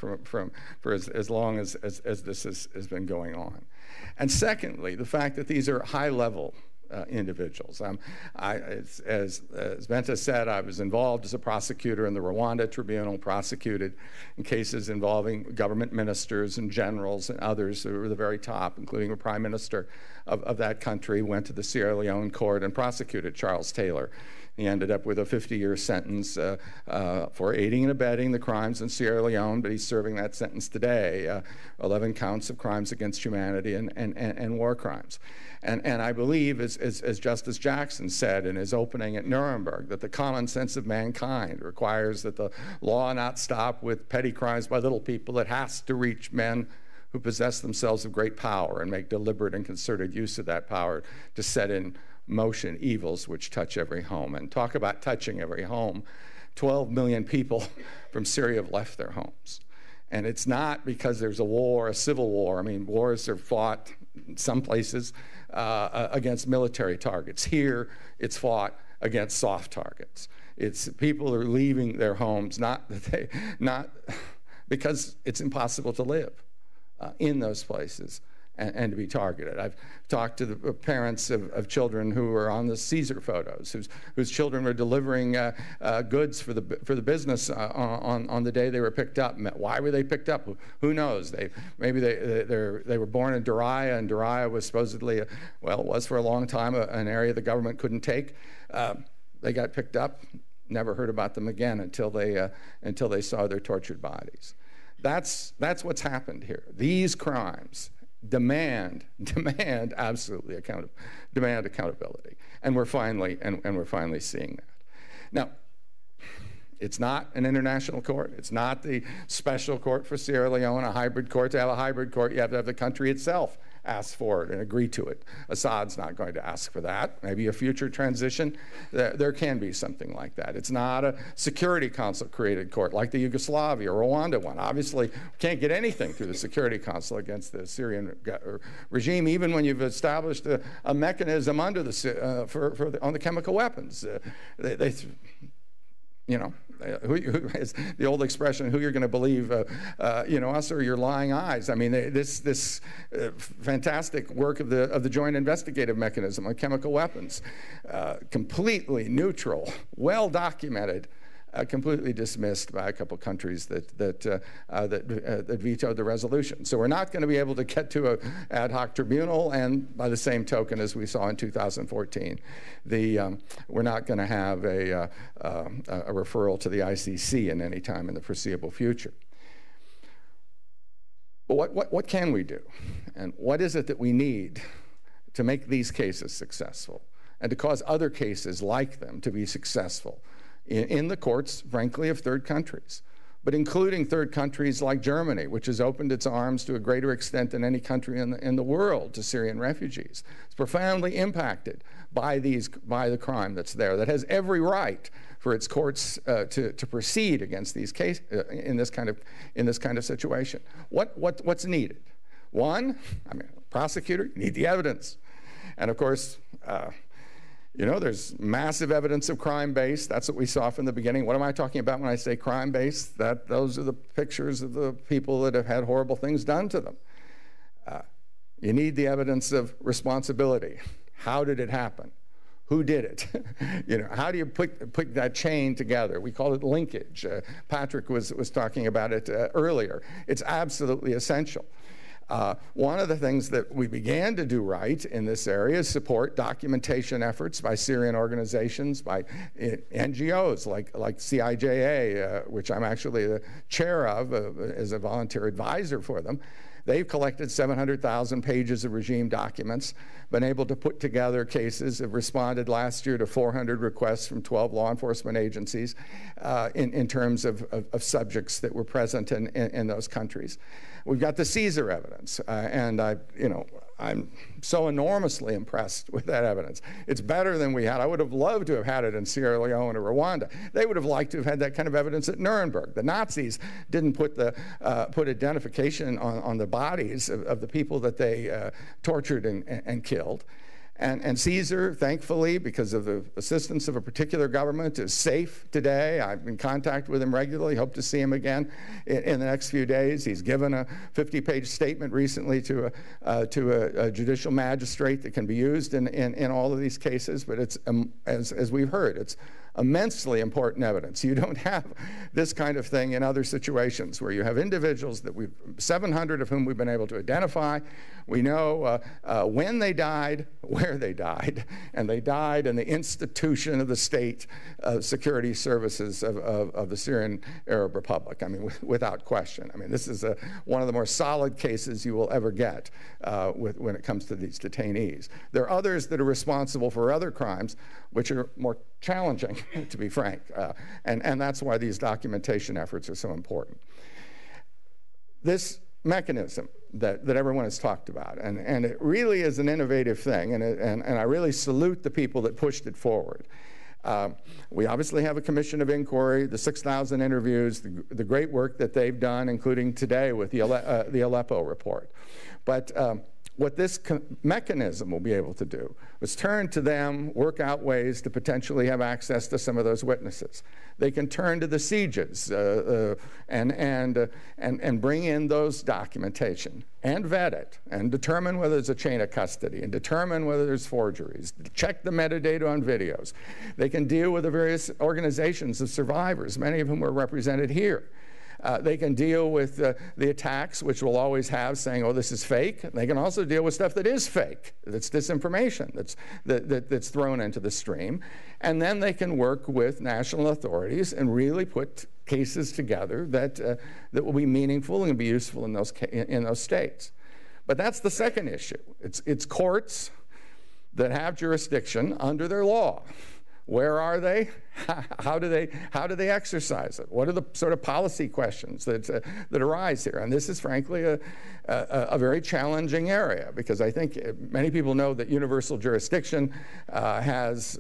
Speaker 6: as long as this has been going on. And secondly, the fact that these are high-level individuals. As Bente said, I was involved as a prosecutor in the Rwanda tribunal, prosecuted in cases involving government ministers and generals and others who were the very top, including the prime minister of that country, went to the Sierra Leone court and prosecuted Charles Taylor. He ended up with a 50-year sentence for aiding and abetting the crimes in Sierra Leone, but he's serving that sentence today, 11 counts of crimes against humanity and war crimes. And I believe, as Justice Jackson said in his opening at Nuremberg, that the common sense of mankind requires that the law not stop with petty crimes by little people. It has to reach men who possess themselves of great power and make deliberate and concerted use of that power to set in motion evils which touch every home. And talk about touching every home. 12 million people from Syria have left their homes. And it's not because there's a war, a civil war. I mean, wars are fought in some places against military targets. Here, it's fought against soft targets. It's people are leaving their homes not because it's impossible to live in those places and to be targeted. I've talked to the parents of children who were on the Caesar photos, whose children were delivering goods for the business on the day they were picked up. Why were they picked up? Who knows? Maybe they were born in Daria, and Daria was supposedly, it was for a long time an area the government couldn't take. They got picked up, never heard about them again until they saw their tortured bodies. That's what's happened here. These crimes demand absolutely accountability, and we're finally seeing that. Now, it's not an international court. It's not the special court for Sierra Leone, a hybrid court. To have a hybrid court, you have to have the country itself ask for it and agree to it. Assad's not going to ask for that. Maybe a future transition, there can be something like that. It's not a Security Council created court like the Yugoslavia or Rwanda one. Obviously, we can't get anything through the Security Council against the Syrian regime, even when you've established a mechanism under on the chemical weapons. Who is the old expression, who you're going to believe, us or your lying eyes. I mean, this fantastic work of the Joint Investigative Mechanism on chemical weapons, completely neutral, well documented, completely dismissed by a couple countries that vetoed the resolution. So we're not going to be able to get to an ad hoc tribunal, and by the same token, as we saw in 2014, we're not going to have a referral to the ICC in any time in the foreseeable future. But what can we do? And what is it that we need to make these cases successful and to cause other cases like them to be successful in the courts, frankly, of third countries, but including third countries like Germany, which has opened its arms to a greater extent than any country in the world to Syrian refugees. It's profoundly impacted by the crime that's there, that has every right for its courts to proceed against these cases in this kind of situation. What's needed? One, prosecutor, you need the evidence, and of course. There's massive evidence of crime-based. That's what we saw from the beginning. What am I talking about when I say crime-based? Those are the pictures of the people that have had horrible things done to them. You need the evidence of responsibility. How did it happen? Who did it? How do you put that chain together? We call it linkage. Patrick was talking about it earlier. It's absolutely essential. One of the things that we began to do right in this area is support documentation efforts by Syrian organizations, by NGOs like CIJA, which I'm actually the chair of as a volunteer advisor for them. They've collected 700,000 pages of regime documents, been able to put together cases, have responded last year to 400 requests from 12 law enforcement agencies in terms of subjects that were present in those countries. We've got the ECCHR evidence, and I'm so enormously impressed with that evidence. It's better than we had. I would have loved to have had it in Sierra Leone or Rwanda. They would have liked to have had that kind of evidence at Nuremberg. The Nazis didn't put identification on the bodies of the people that they tortured and killed. And ECCHR, thankfully, because of the assistance of a particular government, is safe today. I'm in contact with him regularly, hope to see him again in the next few days. He's given a 50-page statement recently to a judicial magistrate that can be used in all of these cases, but it's, as we've heard, it's immensely important evidence. You don't have this kind of thing in other situations where you have individuals that 700 of whom we've been able to identify. We know when they died, where they died, and they died in the institution of the state security services of the Syrian Arab Republic. Without question. This is one of the more solid cases you will ever get when it comes to these detainees. There are others that are responsible for other crimes, which are more challenging, to be frank, and that's why these documentation efforts are so important. This mechanism that everyone has talked about, and it really is an innovative thing, and I really salute the people that pushed it forward. We obviously have a commission of inquiry, the 6,000 interviews, the great work that they've done, including today with the Aleppo report. But what this mechanism will be able to do is turn to them, work out ways to potentially have access to some of those witnesses. They can turn to the sieges and bring in those documentation and vet it and determine whether there's a chain of custody and determine whether there's forgeries, check the metadata on videos. They can deal with the various organizations of survivors, many of whom are represented here. They can deal with the attacks, which we'll always have, saying, oh, this is fake. They can also deal with stuff that is fake, that's disinformation, that's thrown into the stream. And then they can work with national authorities and really put cases together that will be meaningful and be useful in those states. But that's the second issue. It's courts that have jurisdiction under their law. Where are they? How do they exercise it? What are the sort of policy questions that arise here? And this is frankly a very challenging area, because I think many people know that universal jurisdiction has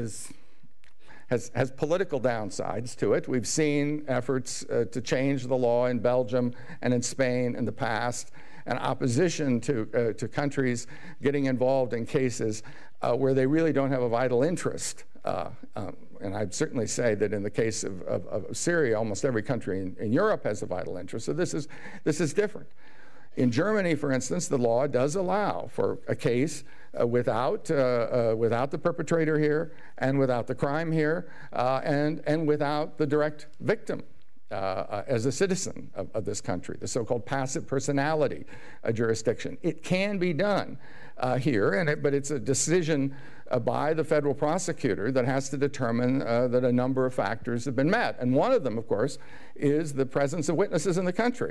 Speaker 6: political downsides to it. We've seen efforts to change the law in Belgium and in Spain in the past, and opposition to countries getting involved in cases where they really don't have a vital interest. And I'd certainly say that in the case of Syria, almost every country in Europe has a vital interest. So this is different. In Germany, for instance, the law does allow for a case without the perpetrator here, and without the crime here, and without the direct victim as a citizen of this country, the so-called passive personality jurisdiction. It can be done here, but it's a decision by the federal prosecutor that has to determine that a number of factors have been met. And one of them, of course, is the presence of witnesses in the country.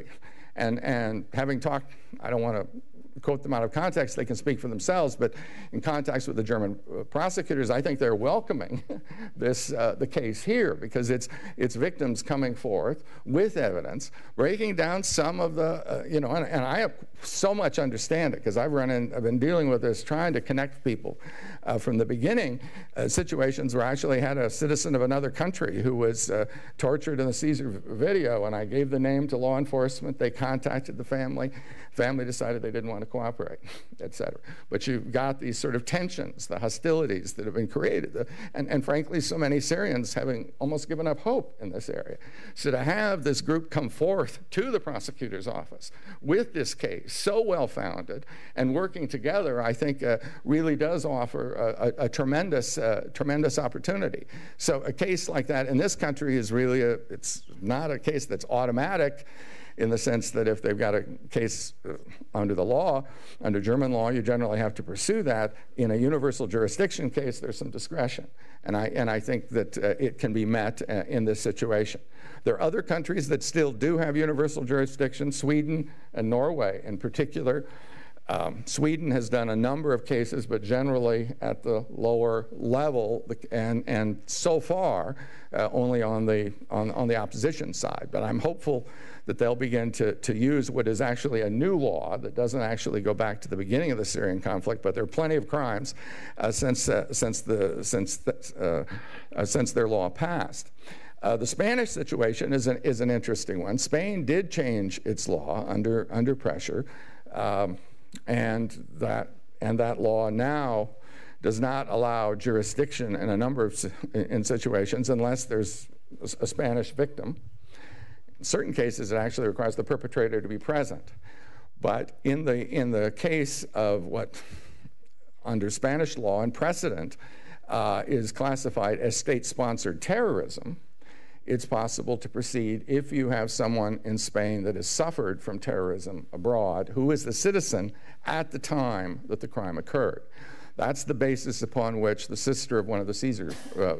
Speaker 6: And having talked, I don't want to quote them out of context, they can speak for themselves, but in contact with the German prosecutors, I think they're welcoming the case here, because it's victims coming forth with evidence, breaking down some of the, and I have so much understand it, because I've been dealing with this, trying to connect people from the beginning, situations where I actually had a citizen of another country who was tortured in the Caesar video, and I gave the name to law enforcement. They contacted the family. Family decided they didn't want to cooperate, et cetera. But you've got these sort of tensions, the hostilities that have been created, and frankly, so many Syrians having almost given up hope in this area. So to have this group come forth to the prosecutor's office with this case, so well-founded, and working together, I think really does offer a tremendous opportunity. So a case like that in this country is really it's not a case that's automatic, in the sense that if they've got a case under the law, under German law, you generally have to pursue that. In a universal jurisdiction case, there's some discretion. And I think that it can be met in this situation. There are other countries that still do have universal jurisdiction, Sweden and Norway in particular. Sweden has done a number of cases, but generally at the lower level, and so far only on the opposition side. But I'm hopeful that they'll begin to use what is actually a new law that doesn't actually go back to the beginning of the Syrian conflict. But there are plenty of crimes since their law passed. The Spanish situation is an interesting one. Spain did change its law under pressure. And that law now does not allow jurisdiction in a number of situations unless there's a Spanish victim. In certain cases, it actually requires the perpetrator to be present. But in the case of what, under Spanish law and precedent, is classified as state-sponsored terrorism, it's possible to proceed if you have someone in Spain that has suffered from terrorism abroad who is the citizen at the time that the crime occurred. That's the basis upon which the sister of one of the Caesar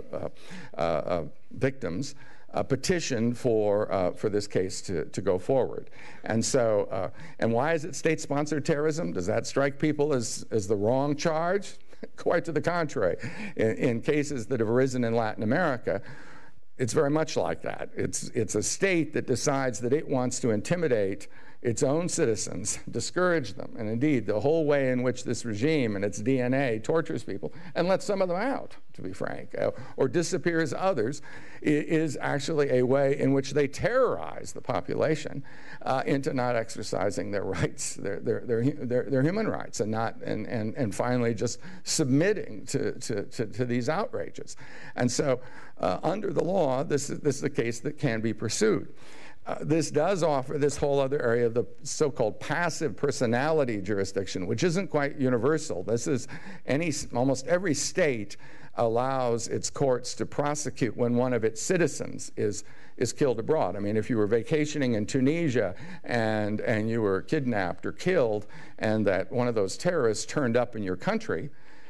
Speaker 6: victims petitioned for this case to go forward. And so, and why is it state-sponsored terrorism? Does that strike people as the wrong charge? Quite to the contrary. In cases that have arisen in Latin America, it's very much like that. It's a state that decides that it wants to intimidate its own citizens, discourage them, and indeed the whole way in which this regime and its DNA tortures people and lets some of them out, to be frank, or disappears others, is actually a way in which they terrorize the population into not exercising their rights, their human rights, and finally just submitting to these outrages. And so under the law, this is a case that can be pursued. This does offer this whole other area of the so-called passive personality jurisdiction, which isn't quite universal. This is almost every state allows its courts to prosecute when one of its citizens is killed abroad. I mean, if you were vacationing in Tunisia and you were kidnapped or killed, and that one of those terrorists turned up in your country,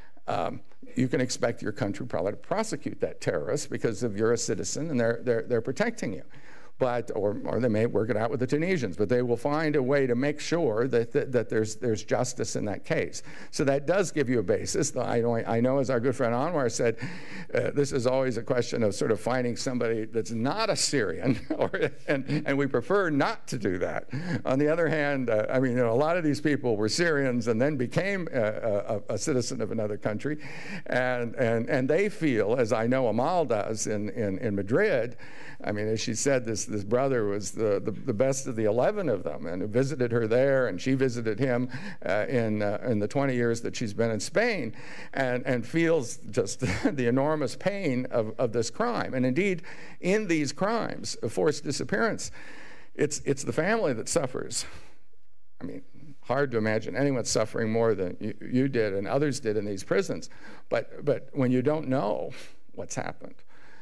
Speaker 6: you can expect your country probably to prosecute that terrorist because you're a citizen and they're protecting you. But, or they may work it out with the Tunisians, but they will find a way to make sure that there's justice in that case. So that does give you a basis. I know, as our good friend Anwar said, this is always a question of sort of finding somebody that's not a Syrian, and we prefer not to do that. On the other hand, I mean, a lot of these people were Syrians and then became a citizen of another country, and they feel, as I know Amal does in Madrid. I mean, as she said, this brother was the best of the 11 of them, and visited her there, and she visited him in the 20 years that she's been in Spain, and feels just the enormous pain of this crime. And indeed, in these crimes of forced disappearance, it's the family that suffers. I mean, hard to imagine anyone suffering more than you did and others did in these prisons. But when you don't know what's happened,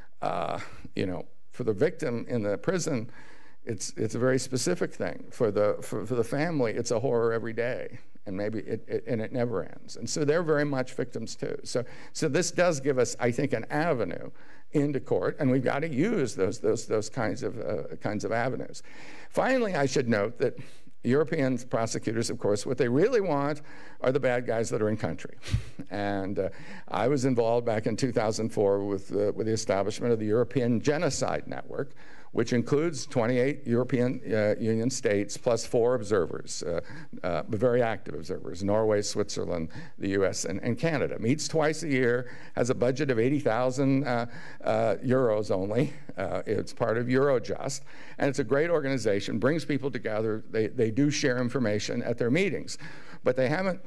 Speaker 6: for the victim in the prison, it's a very specific thing. For the family, it's a horror every day, and maybe it never ends. And so they're very much victims too. So this does give us, I think, an avenue into court, and we've got to use those kinds of avenues. Finally, I should note that European prosecutors, of course, what they really want are the bad guys that are in country. And I was involved back in 2004 with the establishment of the European Genocide Network, which includes 28 European Union states plus 4 observers, but very active observers, Norway, Switzerland, the US, and Canada. Meets twice a year, has a budget of 80,000 euros only. It's part of Eurojust, and it's a great organization, brings people together. They do share information at their meetings. But they haven't,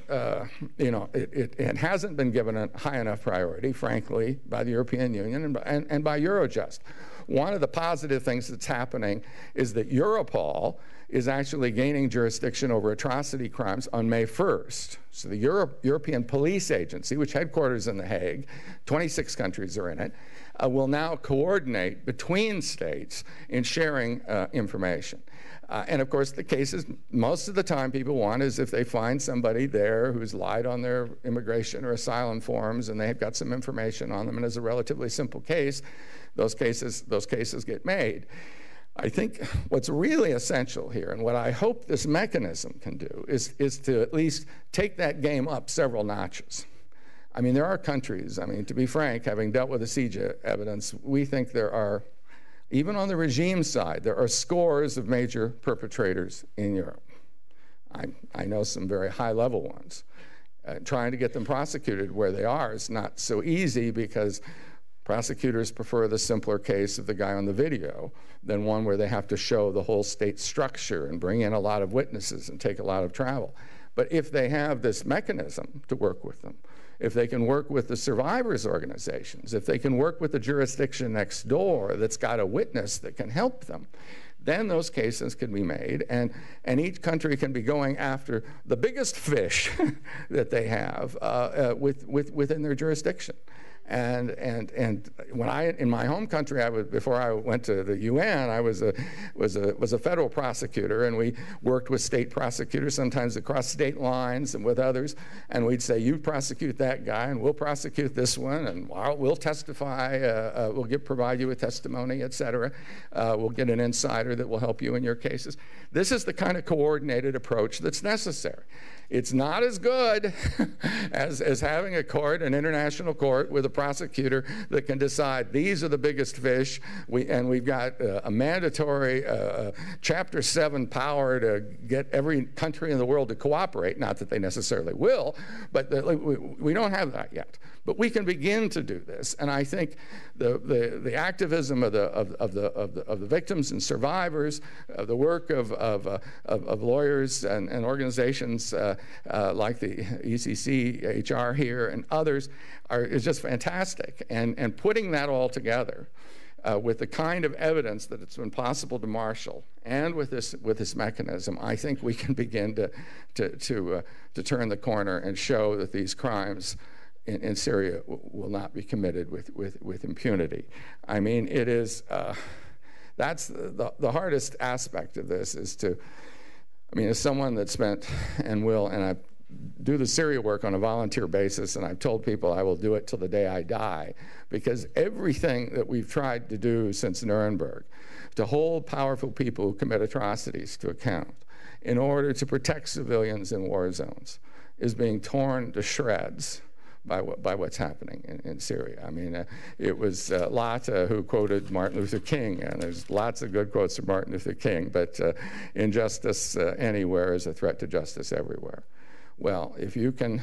Speaker 6: it hasn't been given a high enough priority, frankly, by the European Union and by Eurojust. One of the positive things that's happening is that Europol is actually gaining jurisdiction over atrocity crimes on May 1st. So the European Police Agency, which headquarters in The Hague, 26 countries are in it, will now coordinate between states in sharing information. And of course, the cases, most of the time people want is if they find somebody there who's lied on their immigration or asylum forms and they've got some information on them and it's a relatively simple case, those cases get made. I think what's really essential here, and what I hope this mechanism can do, is to at least take that game up several notches. I mean, there are countries, I mean, to be frank, having dealt with the ECCHR evidence, we think there are, even on the regime side, there are scores of major perpetrators in Europe. I know some very high-level ones. Trying to get them prosecuted where they are is not so easy because prosecutors prefer the simpler case of the guy on the video than one where they have to show the whole state structure and bring in a lot of witnesses and take a lot of travel. But if they have this mechanism to work with them, if they can work with the survivors' organizations, if they can work with the jurisdiction next door that's got a witness that can help them, then those cases can be made, and each country can be going after the biggest fish that they have within their jurisdiction. And when in my home country, before I went to the UN, I was a federal prosecutor, and we worked with state prosecutors, sometimes across state lines and with others, and we'd say, you prosecute that guy, and we'll prosecute this one, and we'll testify, we'll provide you with testimony, et cetera. We'll get an insider that will help you in your cases. This is the kind of coordinated approach that's necessary. It's not as good as having a court, an international court, with a prosecutor that can decide these are the biggest fish, and we've got a mandatory Chapter 7 power to get every country in the world to cooperate. Not that they necessarily will, but we don't have that yet. But we can begin to do this, and I think the activism of the victims and survivors, the work of lawyers and organizations like the ECCHR here and others is just fantastic. And putting that all together with the kind of evidence that it's been possible to marshal, and with this mechanism, I think we can begin to turn the corner and show that these crimes in Syria will not be committed with impunity. I mean, it is, that's the hardest aspect of this is to, I mean, as someone that spent and I do the Syria work on a volunteer basis, and I've told people I will do it till the day I die, because everything that we've tried to do since Nuremberg, to hold powerful people who commit atrocities to account in order to protect civilians in war zones, is being torn to shreds by what's happening in Syria. I mean, it was Lata who quoted Martin Luther King, and there's lots of good quotes from Martin Luther King, but injustice anywhere is a threat to justice everywhere. Well, if you can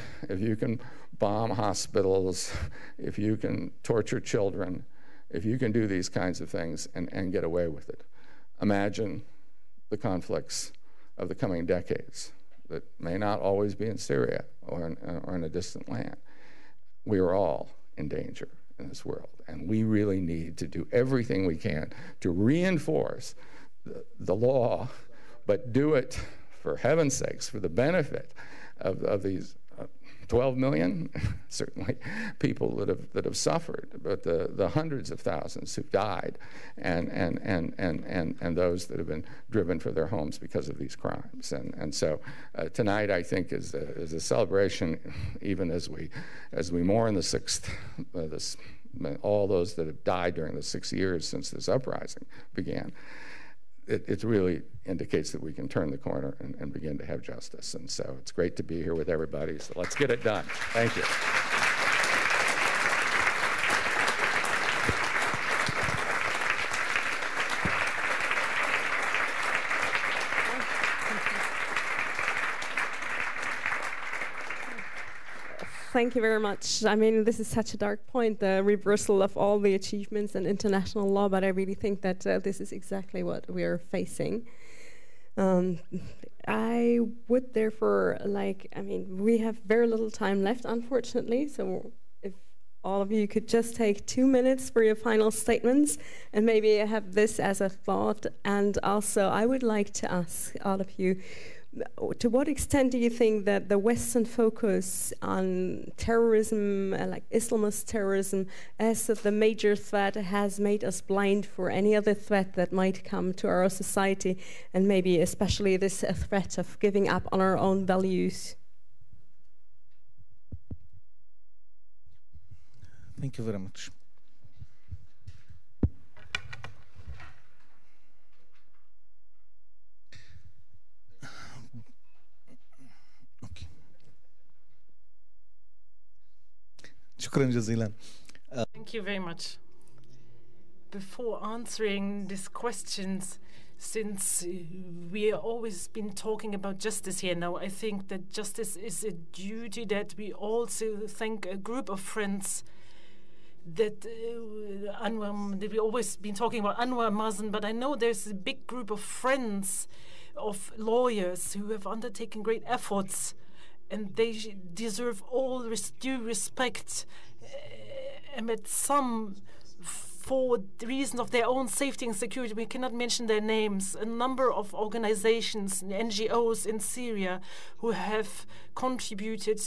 Speaker 6: bomb hospitals, if you can torture children, if you can do these kinds of things and get away with it, imagine the conflicts of the coming decades that may not always be in Syria or in a distant land. We are all in danger in this world, and we really need to do everything we can to reinforce the law, but do it, for heaven's sakes, for the benefit of these 12 million, certainly, people that have suffered, but the hundreds of thousands who've died, and those that have been driven from their homes because of these crimes. And so tonight, I think, is a celebration, even as we mourn the all those that have died during the 6 years since this uprising began, it really indicates that we can turn the corner and begin to have justice. And so it's great to be here with everybody. So let's get it done. Thank you.
Speaker 1: Thank you very much. I mean, this is such a dark point, the reversal of all the achievements in international law, but I really think that this is exactly what we are facing. I would therefore we have very little time left, unfortunately, so if all of you could just take 2 minutes for your final statements, and maybe have this as a thought. And also, I would like to ask all of you, to what extent do you think that the Western focus on terrorism, like Islamist terrorism, as the major threat has made us blind for any other threat that might come to our society, and maybe especially this threat of giving up on our own values?
Speaker 2: Thank you very much.
Speaker 7: Thank you very much. Before answering these questions, since we have always been talking about justice here now, I think that justice is a duty that we also thank a group of friends that we've always been talking about Anwar Mazen, but I know there's a big group of friends of lawyers who have undertaken great efforts, and they deserve all due respect, and some for the reasons of their own safety and security. We cannot mention their names. A number of organizations, NGOs in Syria, who have contributed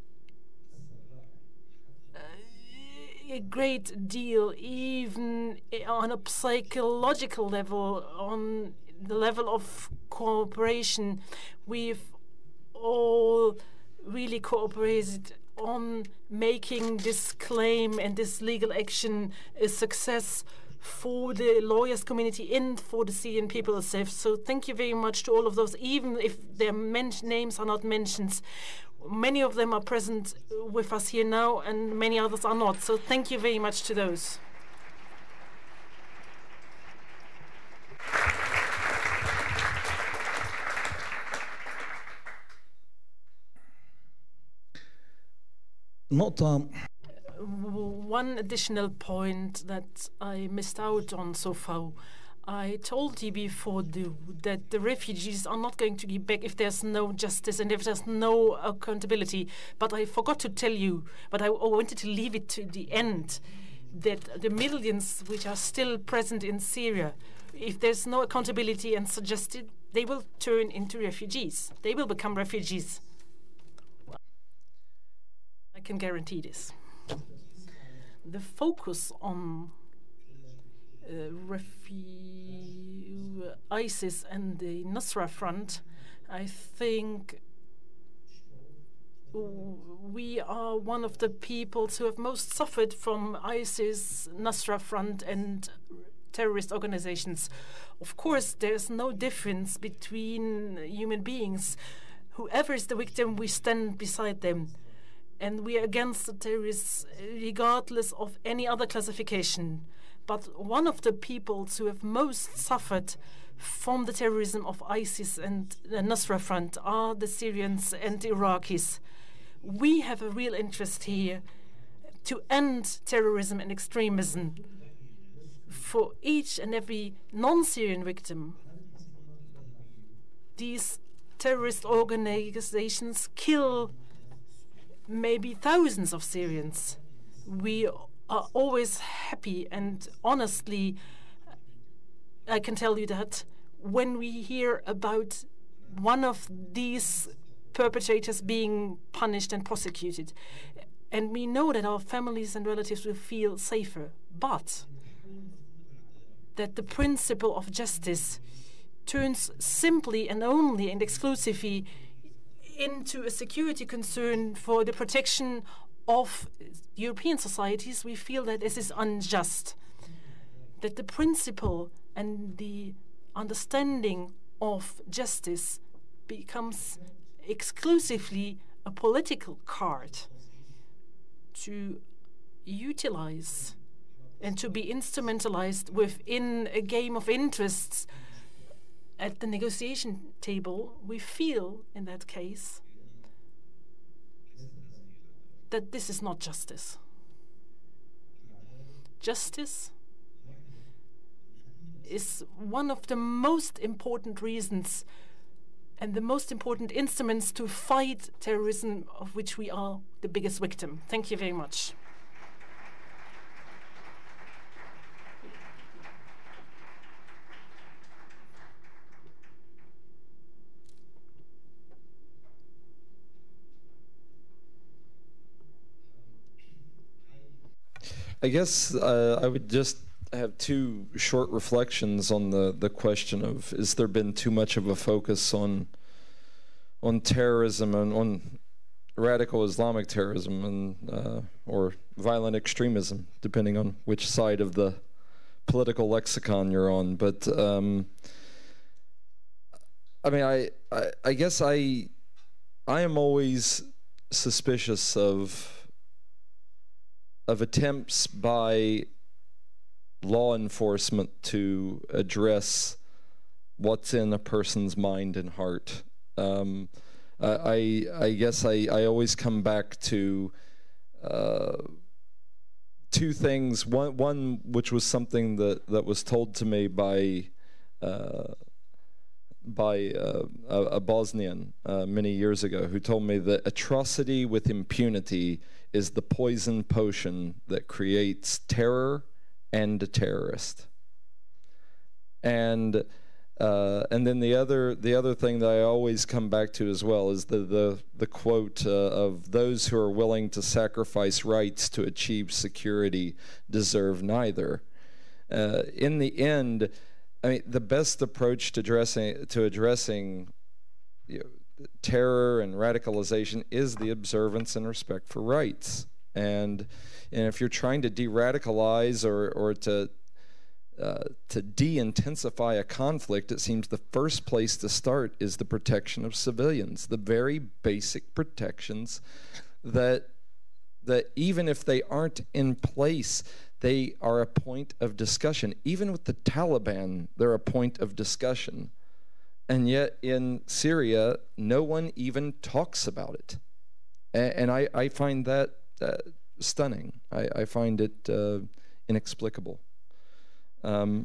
Speaker 7: a great deal, even on a psychological level, on the level of cooperation. We've all really cooperated on making this claim and this legal action a success for the lawyers community and for the Syrian people themselves. So thank you very much to all of those, even if their names are not mentioned. Many of them are present with us here now, and many others are not. So thank you very much to those. One additional point that I missed out on so far. I told you before that the refugees are not going to be back if there's no justice and if there's no accountability. But I forgot to tell you, but I wanted to leave it to the end, that the millions which are still present in Syria, if there's no accountability and justice, they will turn into refugees. They will become refugees. I can guarantee this. The focus on ISIS and the Nusra Front, I think we are one of the peoples who have most suffered from ISIS, Nusra Front, and terrorist organizations. Of course, there's no difference between human beings. Whoever is the victim, we stand beside them. And we are against the terrorists regardless of any other classification. But one of the peoples who have most suffered from the terrorism of ISIS and the Nusra Front are the Syrians and the Iraqis. We have a real interest here to end terrorism and extremism. For each and every non-Syrian victim, these terrorist organizations kill maybe thousands of Syrians. We are always happy, and honestly, I can tell you that when we hear about one of these perpetrators being punished and prosecuted, and we know that our families and relatives will feel safer, but that the principle of justice turns simply and only and exclusively into a security concern for the protection of European societies, we feel that this is unjust, that the principle and the understanding of justice becomes exclusively a political card to utilize and to be instrumentalized within a game of interests at the negotiation table. We feel, in that case, that this is not justice. Justice is one of the most important reasons and the most important instruments to fight terrorism, of which we are the biggest victim. Thank you very much.
Speaker 5: I guess I would just have two short reflections on the question of, is there been too much of a focus on terrorism and on radical Islamic terrorism and or violent extremism, depending on which side of the political lexicon you're on. But I mean, I guess I am always suspicious of attempts by law enforcement to address what's in a person's mind and heart. I guess I always come back to two things. One which was something that was told to me by a Bosnian many years ago, who told me that atrocity with impunity is the poison potion that creates terror and a terrorist. And then the other thing that I always come back to as well is the quote of, those who are willing to sacrifice rights to achieve security deserve neither. In the end, I mean, the best approach to addressing terror and radicalization is the observance and respect for rights. And if you're trying to de-radicalize or to de-intensify a conflict, it seems the first place to start is the protection of civilians, the very basic protections that even if they aren't in place, they are a point of discussion. Even with the Taliban, they're a point of discussion. And yet in Syria, no one even talks about it. And I find that stunning. I find it inexplicable. I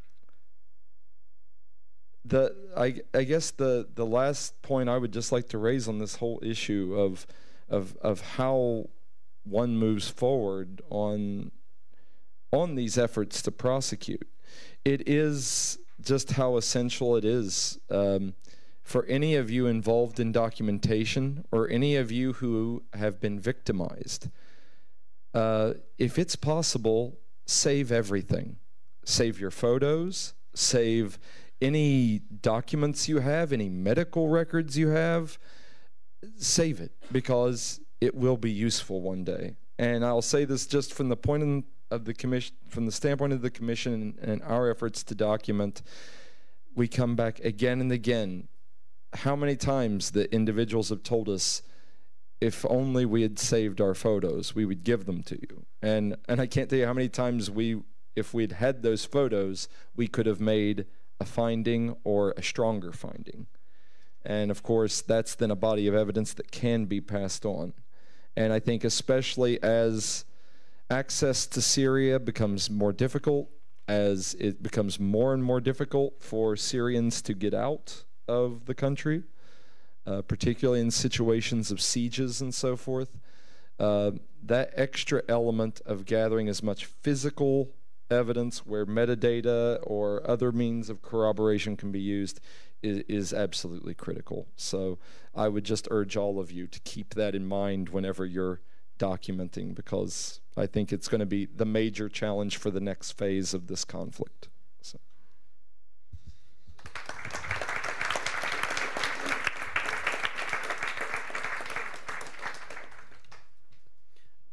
Speaker 5: guess the last point I would just like to raise on this whole issue of how one moves forward on these efforts to prosecute, it is just how essential it is for any of you involved in documentation or any of you who have been victimized. If it's possible, save everything. Save your photos, save any documents you have, any medical records you have, save it, because it will be useful one day. And I'll say this just from the point of the commission, from the standpoint of the commission and our efforts to document, we come back again and again. How many times the individuals have told us, if only we had saved our photos, we would give them to you. And I can't tell you how many times if we'd had those photos, we could have made a finding or a stronger finding. And of course, that's then a body of evidence that can be passed on. And I think especially as access to Syria becomes more difficult, as it becomes more and more difficult for Syrians to get out of the country, particularly in situations of sieges and so forth, that extra element of gathering as much physical evidence where metadata or other means of corroboration can be used is absolutely critical. So I would just urge all of you to keep that in mind whenever you're documenting, because I think it's going to be the major challenge for the next phase of this conflict. So.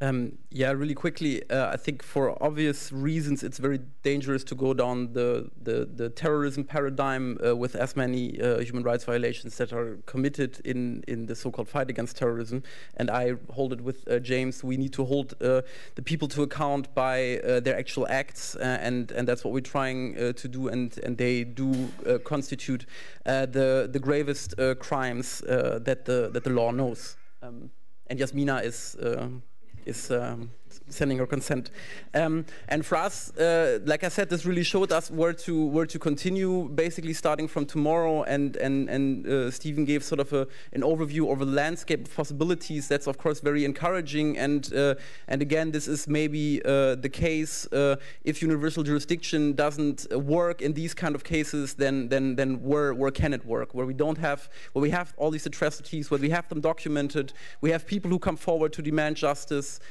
Speaker 4: Yeah, really quickly, I think for obvious reasons it's very dangerous to go down the terrorism paradigm with as many human rights violations that are committed in the so-called fight against terrorism. And I hold it with James, we need to hold the people to account by their actual acts, and that's what we're trying to do, and they do constitute the gravest crimes that the law knows. And Yasmina is sending her consent. And for us, like I said, this really showed us where to continue, basically starting from tomorrow. And Stephen gave sort of an overview of the landscape of possibilities. That's of course very encouraging. And again, this is maybe the case if universal jurisdiction doesn't work in these kind of cases, then where can it work? Where we have all these atrocities, where we have them documented, we have people who come forward to demand justice.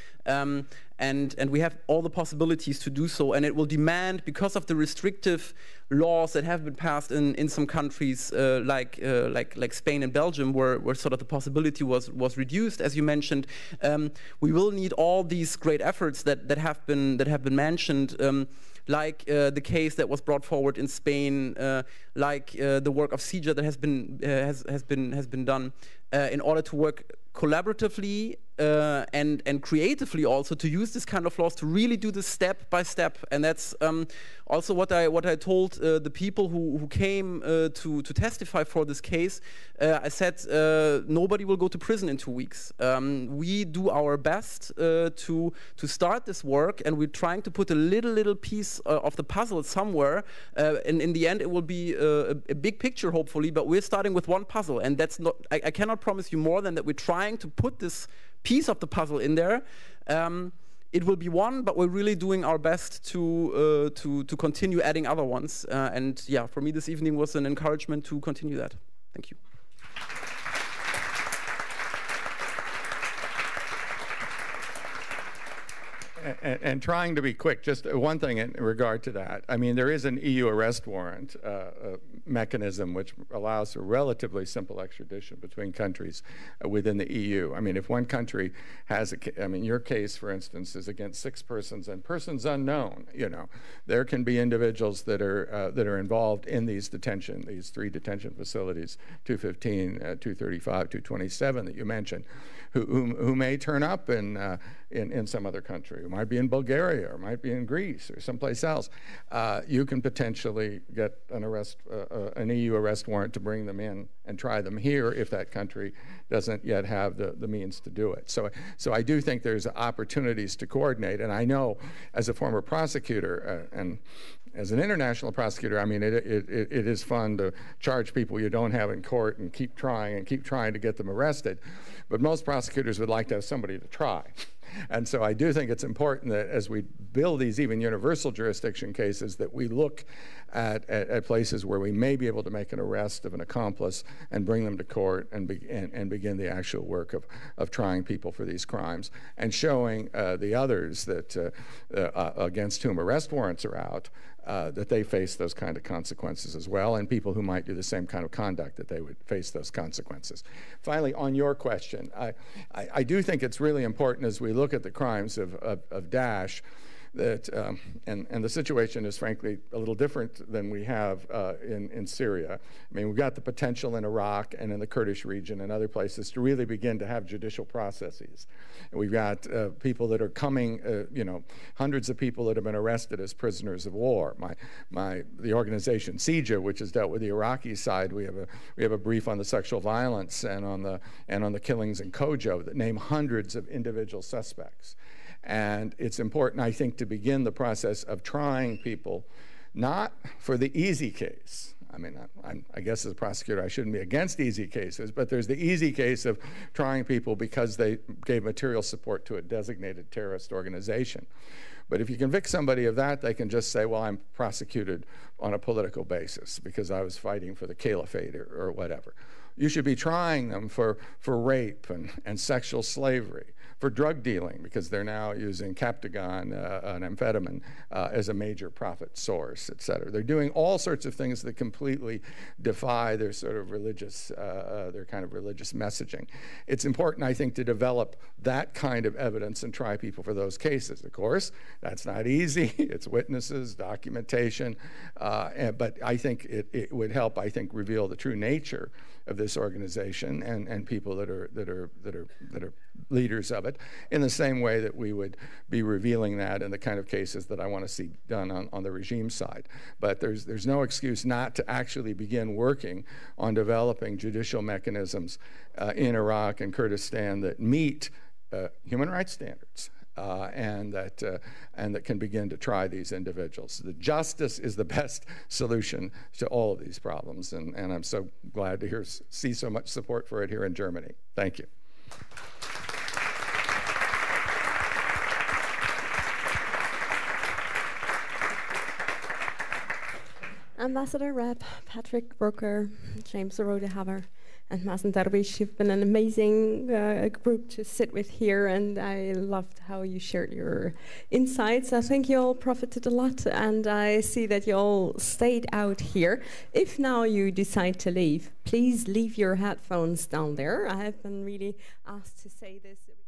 Speaker 4: And we have all the possibilities to do so, and it will demand, because of the restrictive laws that have been passed in some countries like Spain and Belgium, where sort of the possibility was reduced, as you mentioned. We will need all these great efforts that have been mentioned. Like the case that was brought forward in Spain, like the work of ECCHR that has been done in order to work collaboratively and creatively, also to use this kind of laws to really do this step by step. And that's also what I told the people who came to testify for this case. I said nobody will go to prison in 2 weeks. We do our best to start this work, and we're trying to put a little piece of the puzzle somewhere. And in the end, it will be a big picture, hopefully. But we're starting with one puzzle, and that's not. I cannot promise you more than that. We're trying to put this piece of the puzzle in there. It will be one, but we're really doing our best to continue adding other ones. And yeah, for me this evening was an encouragement to continue that. Thank you.
Speaker 6: And trying to be quick, just one thing in regard to that. I mean, there is an EU arrest warrant mechanism which allows for relatively simple extradition between countries within the EU. I mean, if one country has your case, for instance, is against 6 persons and persons unknown. You know, there can be individuals that are involved in these 3 detention facilities, 215, 235, 227 that you mentioned, who may turn up in some other country. It might be in Bulgaria, or might be in Greece, or someplace else. You can potentially get an EU arrest warrant to bring them in and try them here if that country doesn't yet have the means to do it. So I do think there's opportunities to coordinate, and I know as a former prosecutor and as an international prosecutor, I mean, it is fun to charge people you don't have in court and keep trying to get them arrested. But most prosecutors would like to have somebody to try. And so I do think it's important that as we build these even universal jurisdiction cases, that we look at places where we may be able to make an arrest of an accomplice and bring them to court and begin the actual work of trying people for these crimes and showing the others that against whom arrest warrants are out, that they face those kind of consequences as well, and people who might do the same kind of conduct, that they would face those consequences. Finally, on your question, I do think it's really important as we look at the crimes of Daesh that, and the situation is frankly a little different than we have in Syria. I mean, we've got the potential in Iraq and in the Kurdish region and other places to really begin to have judicial processes. And we've got people that are coming, hundreds of people that have been arrested as prisoners of war. The organization ECCHR, which has dealt with the Iraqi side, we have a brief on the sexual violence and on the killings in Kojo that name hundreds of individual suspects. And it's important, I think, to begin the process of trying people, not for the easy case. I mean, I guess as a prosecutor, I shouldn't be against easy cases, but there's the easy case of trying people because they gave material support to a designated terrorist organization. But if you convict somebody of that, they can just say, well, I'm prosecuted on a political basis because I was fighting for the caliphate or whatever. You should be trying them for rape and sexual slavery, for drug dealing, because they're now using Captagon, an amphetamine, as a major profit source, et cetera. They're doing all sorts of things that completely defy their sort of religious, their kind of religious messaging. It's important, I think, to develop that kind of evidence and try people for those cases. Of course, that's not easy. It's witnesses, documentation, but I think it would help, I think, reveal the true nature of this organization and people that are leaders of it, in the same way that we would be revealing that in the kind of cases that I want to see done on the regime side. But there's no excuse not to actually begin working on developing judicial mechanisms in Iraq and Kurdistan that meet human rights standards. And that can begin to try these individuals. The justice is the best solution to all of these problems, and I'm so glad to see so much support for it here in Germany. Thank you.
Speaker 1: Ambassador Rapp, Patrick Kroker, James Rodehaver, and Mazen Darwish, you've been an amazing group to sit with here, and I loved how you shared your insights. I think you all profited a lot, and I see that you all stayed out here. If now you decide to leave, please leave your headphones down there. I have been really asked to say this.